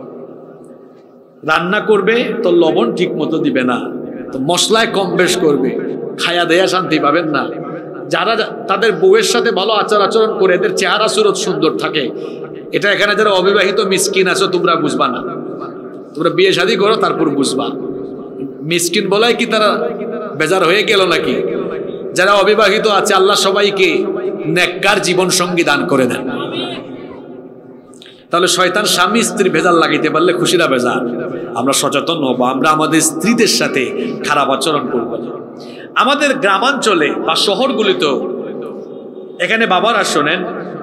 রান্না করবে তো লবণ ঠিক মতো দিবে না, তো মশলায় কম বেশ করবে, খায়া দেয়া শান্তি পাবেন না। যারা তাদের বউয়ের সাথে ভালো আচরণ করে, এদের চেহারা সুরত সুন্দর থাকে, এটা এখানে যারা অবিবাহিত মিসকিন আছো তোমরা বুঝবা না। তোমরা বিয়ে শাদী করো তারপর বুঝবা। মিসকিন বলাই কি তারা বেজার হয়ে গেল নাকি? যারা অবিবাহিত আছে, আল্লাহ সবাইকে নেককার জীবন সঙ্গী দান করে দেন। তাহলে শয়তান স্বামী স্ত্রী ভেজাল লাগাইতে পারলে খুশিরা বেজার। আমরা সচেতন হব, আমরা আমাদের স্ত্রীদের সাথে খারাপ আচরণ করব। আমাদের গ্রামাঞ্চলে বা শহরগুলিতেও, এখানে বাবারা শোনেন,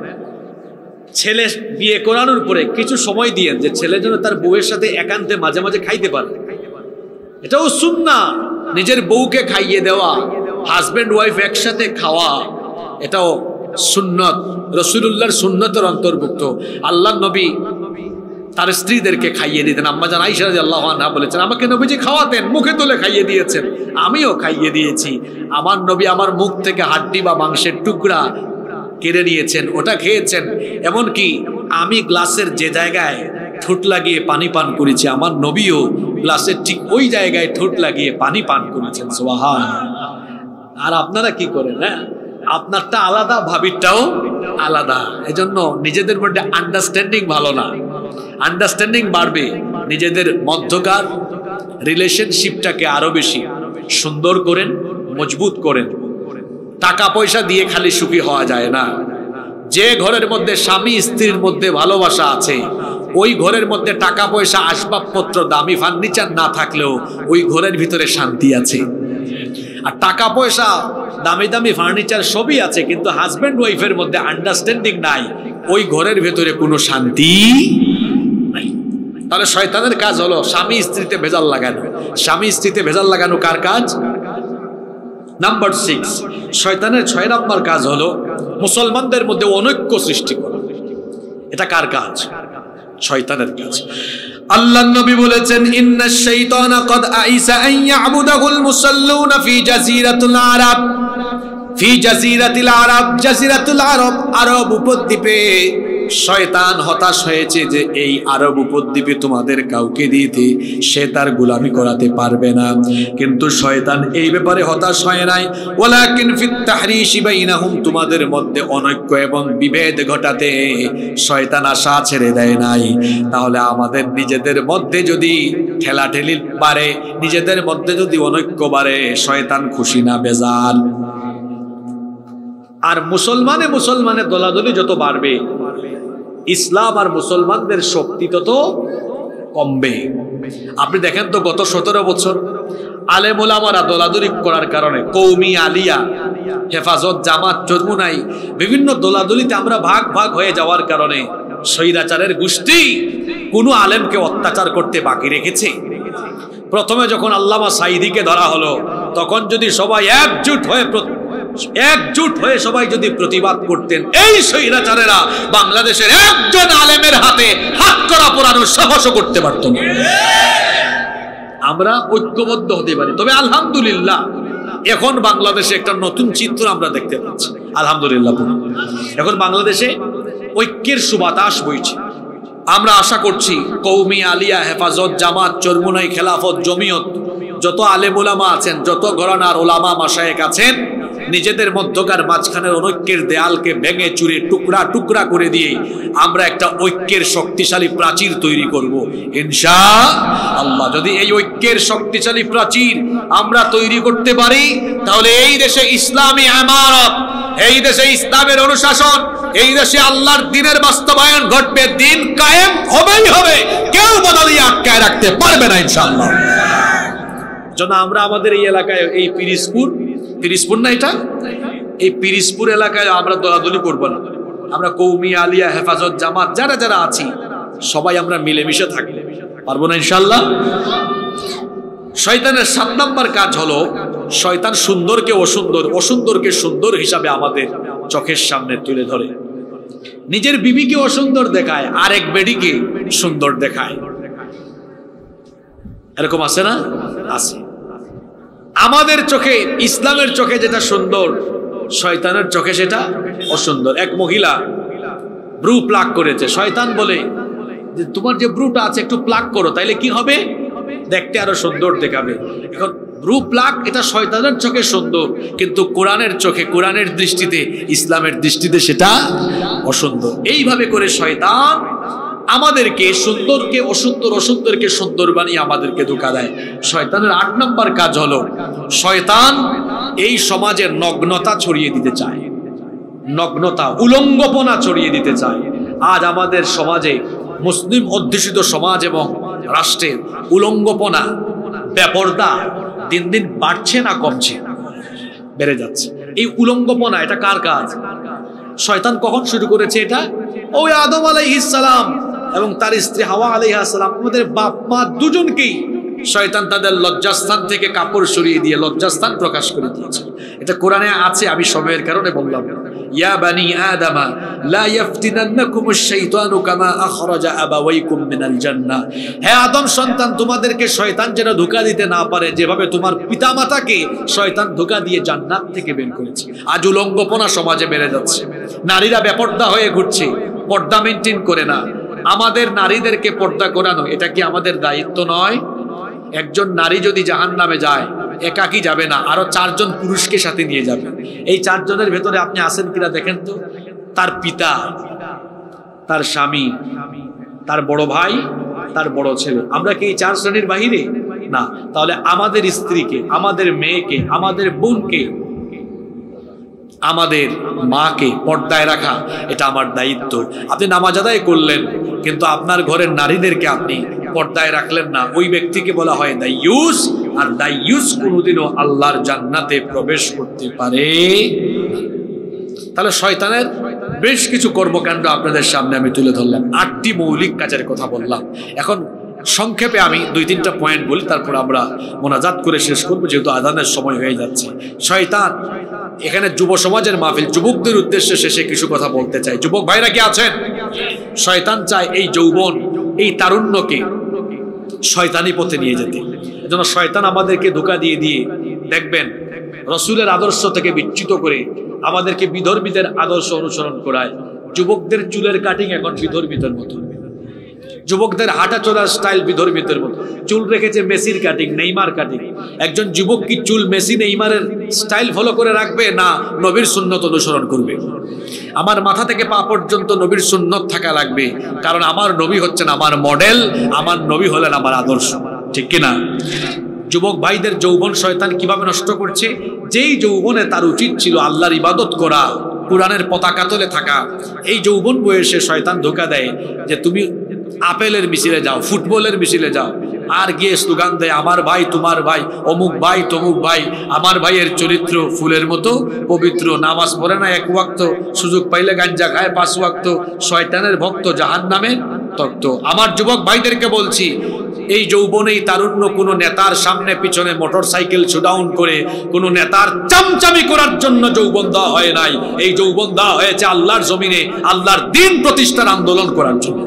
ছেলে বিয়ে করানোর পরে কিছু সময় দিয়েন যে ছেলের জন্য তার বউয়ের সাথে একান্তে মাঝে মাঝে খাইতে পারে। এটাও সুন্নাহ, নিজের বউকে খাইয়ে দেওয়া, হাজবেন্ড ওয়াইফ একসাথে খাওয়া, এটাও সুন্নত, রাসূলুল্লাহর সুন্নতের অন্তর্ভুক্ত। আল্লাহর নবী তার স্ত্রীদেরকে খাইয়ে দিতেন। আম্মা জান আয়েশা রাদিয়াল্লাহু আনহা বলেছেন, আমাকে নবীজি খাওয়াতেন, মুখে তুলে খাইয়ে দিয়েছেন, আমিও খাইয়ে দিয়েছি। আমার নবী আমার মুখ থেকে হাড্ডি বা মাংসের টুকরা কেড়ে নিয়েছেন, ওটা খেয়েছেন। এমনকি আমি গ্লাসের যে জায়গায় ঠোঁট লাগিয়ে পানি পান করেছি, আমার নবীও গ্লাসের ঠিক ওই জায়গায় ঠোঁট লাগিয়ে পানি পান করেছেন। সুবহানাল্লাহ। আর আপনারা কি করেন? হ্যাঁ, আপনারটা আলাদা, ভাবিরটাও আলাদা। এজন্য নিজেদের মধ্যে আন্ডারস্ট্যান্ডিং ভালো না। আন্ডারস্ট্যান্ডিং বাড়বে, নিজেদের মধ্যকার রিলেশনশিপটাকে আরো বেশি সুন্দর করেন, মজবুত করেন। টাকা পয়সা দিয়ে খালি সুখী হওয়া যায় না। যে ঘরের মধ্যে স্বামী স্ত্রীর মধ্যে ভালোবাসা আছে, ওই ঘরের মধ্যে টাকা পয়সা, আসবাবপত্র, দামি ফার্নিচার না থাকলেও ওই ঘরের ভিতরে শান্তি আছে। আর টাকা পয়সা, দামি দামি ফার্নিচার সবই আছে, কিন্তু হাজবেন্ড ওয়াইফের মধ্যে আন্ডারস্ট্যান্ডিং নাই, ওই ঘরের ভেতরে কোনো শান্তি নাই। তাহলে শয়তানের কাজ হলো স্বামী স্ত্রীতে ভেজাল লাগানো। স্বামী স্ত্রীতে ভেজাল লাগানো কার কাজ? নাম্বার 6, শয়তানের 6 নম্বর কাজ হলো মুসলমানদের মধ্যে অনৈক্য সৃষ্টি করা। এটা কার কাজ? শয়তানের কাজ। আল্লাহর নবী বলেছেন ইন্নাশ শাইতানা ক্বাদ আইসা আন ইয়াবুদাহুল মুসাল্লুনা ফি জাজিরাতুল আরব, ফি জাজিরাতিল আরব, জাজিরাতুল আরব আরব উপদ্বীপে শয়তান হতাশ হয়েছে যে এই আরব উপদ্বীপে তোমাদের কাউকে দিতে সে তার গোলামি করাতে পারবে না। কিন্তু শয়তান এই ব্যাপারে হতাশ হয় নাই, ওয়ালাকিন ফিত তাহরিশি বাইনাহুম, তোমাদের মধ্যে অনৈক্য এবং বিভেদ ঘটাতে শয়তান আশা ছেড়ে দেয় নাই। তাহলে আমাদের নিজেদের মধ্যে যদি ঠেলাঠেলি বাড়ে, নিজেদের মধ্যে যদি অনৈক্য বাড়ে, শয়তান খুশি না বেজার। আর মুসলমানে দলাদলি যত বাড়বে, ইসলাম আর মুসলমানদের শক্তি তত কমবে। আপনি দেখেন তো গত 17 বছর আলেম ওলামারা দলাদলি করার কারণে কৌমি, আলিয়া, হেফাজত, জামাত, চরমুনাই বিভিন্ন দলাদলিতে আমরা ভাগ ভাগ হয়ে যাওয়ার কারণে স্বৈরাচারের গোষ্ঠী কোনো আলেমকে অত্যাচার করতে বাকি রেখেছে? প্রথমে যখন আল্লামা সাঈদীকে ধরা হলো, তখন যদি সবাই একজুট হয়ে সবাই যদি প্রতিবাদ করতেন, এই স্বৈরাচারেরা বাংলাদেশের একজন আলেমের হাতে হাত করা পরানোর সাহসও করতে পারত না। আমরা ঐক্যবদ্ধ হতে পারি। তবে আলহামদুলিল্লাহ এখন বাংলাদেশে একটা নতুন চিত্র আমরা দেখতে পাচ্ছি। আলহামদুলিল্লাহ এখন বাংলাদেশে ঐক্যের সুবাতাস বইছে। আমরা আশা করছি কৌমি, আলিয়া, হেফাজত, জামাত, চরমুনাই, খেলাফত, জমিয়ত, যত আলেম ওলামা আছেন, যত ঘরানার ওলামা মাশায়েখ আছেন, নিজেদের মধ্যকার মাঝখানের অনৈক্যের দেয়ালকে ভেঙে চুরে টুকরা টুকরা করে দিয়ে আমরা একটা ঐক্যের শক্তিশালী প্রাচীর তৈরি করব ইনশাআল্লাহ। যদি এই ঐক্যের শক্তিশালী প্রাচীর আমরা তৈরি করতে পারি, তাহলে এই দেশে ইসলামী ইমারত, এই দেশে ইসলামের অনুশাসন, এই দেশে আল্লাহর দ্বীনের বাস্তবায়ন ঘটবে, দ্বীন কায়েম হবেই হবে, কেউ বদলিয়ে আটকায় রাখতে পারবে না ইনশাআল্লাহ। যেন আমরা আমাদের এই এলাকায়, এই পিরিজপুর না, এটা এই পিরিজপুর এলাকায় আমরা দলাদলি করবো না। আমরা কৌমি, আলিয়া, হেফাজত, জামাত যারা যারা আছি সবাই আমরা মিলেমিশে থাকবো, পারবো না ইনশাআল্লাহ? শয়তানের 7 নম্বর কাজ হলো শয়তান সুন্দরকে অসুন্দর, অসুন্দরকে সুন্দর হিসাবে আমাদের চোখের সামনে তুলে ধরে। নিজের বিবিকে অসুন্দর দেখায়, আরেক বেডিকে সুন্দর দেখায়। এরকম আছে না? আছে। আমাদের চোখে, ইসলামের চোখে যেটা সুন্দর, শয়তানের চোখে সেটা অসুন্দর। এক মহিলা ব্রু প্লাক করেছে, শয়তান বলে যে তোমার যে ব্রুটা আছে একটু প্লাক করো, তাইলে কি হবে? দেখতে আরো সুন্দর দেখাবে। এখন ব্রু প্লাক এটা শয়তানের চোখে সুন্দর, কিন্তু কোরআনের চোখে, কোরআনের দৃষ্টিতে, ইসলামের দৃষ্টিতে সেটা অসুন্দর। এইভাবে করে শয়তান আমাদেরকে সুন্দরকে অসুন্দর, অসুন্দরকে সুন্দর বানিয়ে আমাদেরকে ধোঁকা দেয়। শয়তানের 8 নম্বর কাজ হলো শয়তান এই সমাজে নগ্নতা ছড়িয়ে দিতে চায়, নগ্নতা, উলঙ্গপনা ছড়িয়ে দিতে চায়। আজ আমাদের সমাজে, মুসলিম অধ্যুষিত সমাজ এবং রাষ্ট্রের উলঙ্গপনা, বেপরদা দিন দিন বাড়ছে না কমছে? বেড়ে যাচ্ছে। এই উলঙ্গপনা এটা কার কাজ? শয়তান কখন শুরু করেছে এটা? ওই আদম আলাইহিস সালাম এবং তার স্ত্রী হাওয়া আলাইহিস সালাম, আমাদের বাপ মা দুজনকেই শয়তান তাদের লজ্জাস্থান থেকে কাপড় সরিয়ে দিয়ে লজ্জাস্থান প্রকাশ করে দিয়েছে। এটা কোরআনে আছে, আমি সময়ের কারণে বললাম। ইয়া বানি আদামা লা ইয়াফতিনান্নাকুমুশ শাইতানু কামা আখরাজা আবাওয়াইকুম মিনাল জান্নাহ। হে আদম সন্তান, তোমাদেরকে শয়তান যেন ধোঁকা দিতে না পারে, যেভাবে তোমার পিতামাতাকে শয়তান ধোঁকা দিয়ে জান্নাত থেকে বের করেছে। আজ উলঙ্গপনা সমাজে বেড়ে যাচ্ছে। নারীরা বেপর্দা হয়ে ঘুরছে, পর্দা মেইনটেইন করে না। আমাদের নারীদেরকে পর্দা করানো এটা কি আমাদের দায়িত্ব নয়? একজন নারী যদি জাহান্নামে যায়, একাকি যাবে না, আরো 4 জন পুরুষকে সাথে নিয়ে যাবে। এই 4 জনের ভেতরে আপনি আছেন কিনা দেখেন তো? তার পিতা, তার স্বামী, তার বড় ভাই, তার বড় ছেলে। আমরা কি এই 4 শ্রেণীর বাহিরে? না। তাহলে আমাদের স্ত্রীকে, আমাদের মেয়েকে, আমাদের বোনকে, আমাদের মাকে পর্দায় রাখা এটা আমার দায়িত্ব। আপনি নামাজ আদায় করলেন, কিন্তু আপনার ঘরের নারীদেরকে আপনি পর্দায় রাখলেন না, ওই ব্যক্তিকে বলা হয় দাইয়ুস। আর দাইয়ুস কোনোদিনও আল্লাহর জান্নাতে প্রবেশ করতে পারে। তাহলে শয়তানের বেশ কিছু কর্মকাণ্ড আপনাদের সামনে আমি তুলে ধরলাম। 8টি মৌলিক কাজের কথা বললাম। এখন সংক্ষেপে আমি 2-3টা পয়েন্ট বলি, তারপর আমরা মোনাজাত করে শেষ করবো, যেহেতু আযানের সময় হয়ে যাচ্ছে। শয়তান, এখানে যুব সমাজের মাহফিল, যুবকদের উদ্দেশ্যে শেষে কিছু কথা বলতে চাই। যুবক ভাইরা কি আছেন? শয়তান চায় এই যৌবন, এই তারুণ্যকে শয়তানি পথে নিয়ে যেতে। এজন্য শয়তান আমাদেরকে ধোঁকা দিয়ে দিয়ে দেখবেন রসুলের আদর্শ থেকে বিচ্যুত করে আমাদেরকে বিধর্মীদের আদর্শ অনুসরণ করায়। যুবকদের চুলের কাটিং এখন বিধর্মীদের মতো, যুবকদের হাঁটা চলার স্টাইল বিধর্মীদের মতো, চুল রেখেছে মেসির কাটিং, নেইমার কাটিং। একজন যুবক কি চুল মেসি নেইমারের স্টাইল ফলো করে রাখবে, না নবীর সুন্নত অনুসরণ করবে? আমার মাথা থেকে পা পর্যন্ত নবীর সুন্নত থাকা লাগবে, কারণ আমার নবী হচ্ছেন আমার মডেল, আমার নবী হলেন আমার আদর্শ, ঠিক কিনা? যুবক ভাইদের যৌবন শয়তান কিভাবে নষ্ট করছে? যেই যৌবনে তার উচিত ছিল আল্লাহর ইবাদত করা, কুরআনের পতাকা তলে থাকা, এই যৌবন বয়সে শয়তান ধোঁকা দেয় যে তুমি আপেলের মিছিলে যাও, ফুটবলের মিছিলে যাও, আর গিয়ে স্লোগান দেয় আমার ভাই তোমার ভাই, অমুক ভাই তমুক ভাই। আমার ভাইয়ের চরিত্র ফুলের মতো পবিত্র, নামাজ পড়ে না এক ওয়াক্ত, সুযোগ পাইলে গাঞ্জা খায় 5 ওয়াক্ত, শয়তানের ভক্ত, জাহান্নামের তক্ত। আমার যুবক ভাইদেরকে বলছি, এই যৌবনেই তারুণ্য কোনো নেতার সামনে পিছনে মোটরসাইকেল শোডাউন করে কোনো নেতার চামচামি করার জন্য যৌবন দেওয়া হয় নাই। এই যৌবন দেওয়া হয়েছে আল্লাহর জমিনে আল্লাহর দ্বীন প্রতিষ্ঠার আন্দোলন করার জন্য।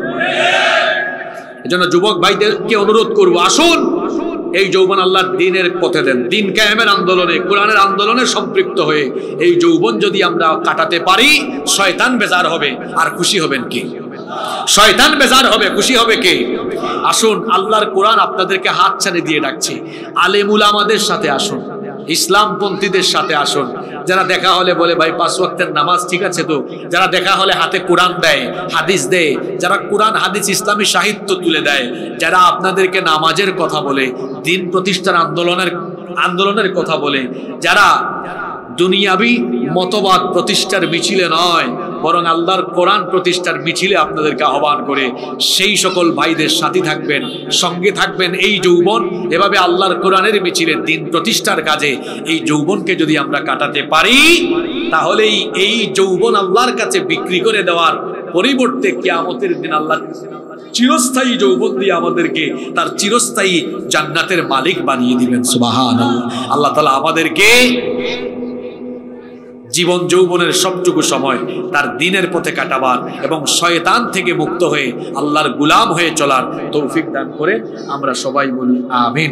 এজন্য যুবক ভাইদেরকে অনুরোধ করব, আসুন এই যৌবন আল্লাহর দ্বীনের পথে দেন, দ্বীন কায়েমের আন্দোলনে, কোরআনের আন্দোলনে সম্পৃক্ত হয়ে এই যৌবন যদি আমরা কাটাতে পারি, শয়তান বেজার হবে, আর খুশি হবেন কে? শয়তান বেজার হবে, খুশি হবে কে? আসুন আল্লাহর কোরআন আপনাদেরকে হাত ছাড়ে দিয়ে ডাকছে, আলেম উলামাদের সাথে আসুন, ইসলামপন্থীদের সাথে আসুন। যারা দেখা হলে বলে ভাই 5 ওয়াক্তের নামাজ ঠিক আছে তো, যারা দেখা হলে হাতে কোরআন দেয়, হাদিস দেয়, যারা কোরআন হাদিস ইসলামী সাহিত্য তুলে দেয়, যারা আপনাদেরকে নামাজের কথা বলে, দ্বীন প্রতিষ্ঠার আন্দোলনের কথা বলে, যারা দুনিয়াবি মতবাদ প্রতিষ্ঠার মিছিলে নয় বরং আল্লাহর কোরআন প্রতিষ্ঠার মিছিলে আপনাদেরকে আহ্বান করে, সেই সকল ভাইদের সাথে থাকবেন, সঙ্গে থাকবেন। এই যৌবন এভাবে আল্লাহর কোরআনের মিছিলে দ্বীন প্রতিষ্ঠার কাজে এই যৌবনকে যদি আমরা কাটাতে পারি, তাহলেই এই যৌবন আল্লাহর কাছে বিক্রি করে দেওয়ার পরিবর্তে কিয়ামতের দিন আল্লাহ চিরস্থায়ী যৌবন দিয়ে আমাদেরকে তার চিরস্থায়ী জান্নাতের মালিক বানিয়ে দিবেন। সুবহানাল্লাহ। আল্লাহ তাআলা আমাদেরকে জীবন যৌবনের সবটুকু সময় তার দ্বীনের পথে কাটাবার এবং শয়তান থেকে মুক্ত হয়ে আল্লাহর গোলাম হয়ে চলার তৌফিক দান করে আমরা সবাই বলি আমিন।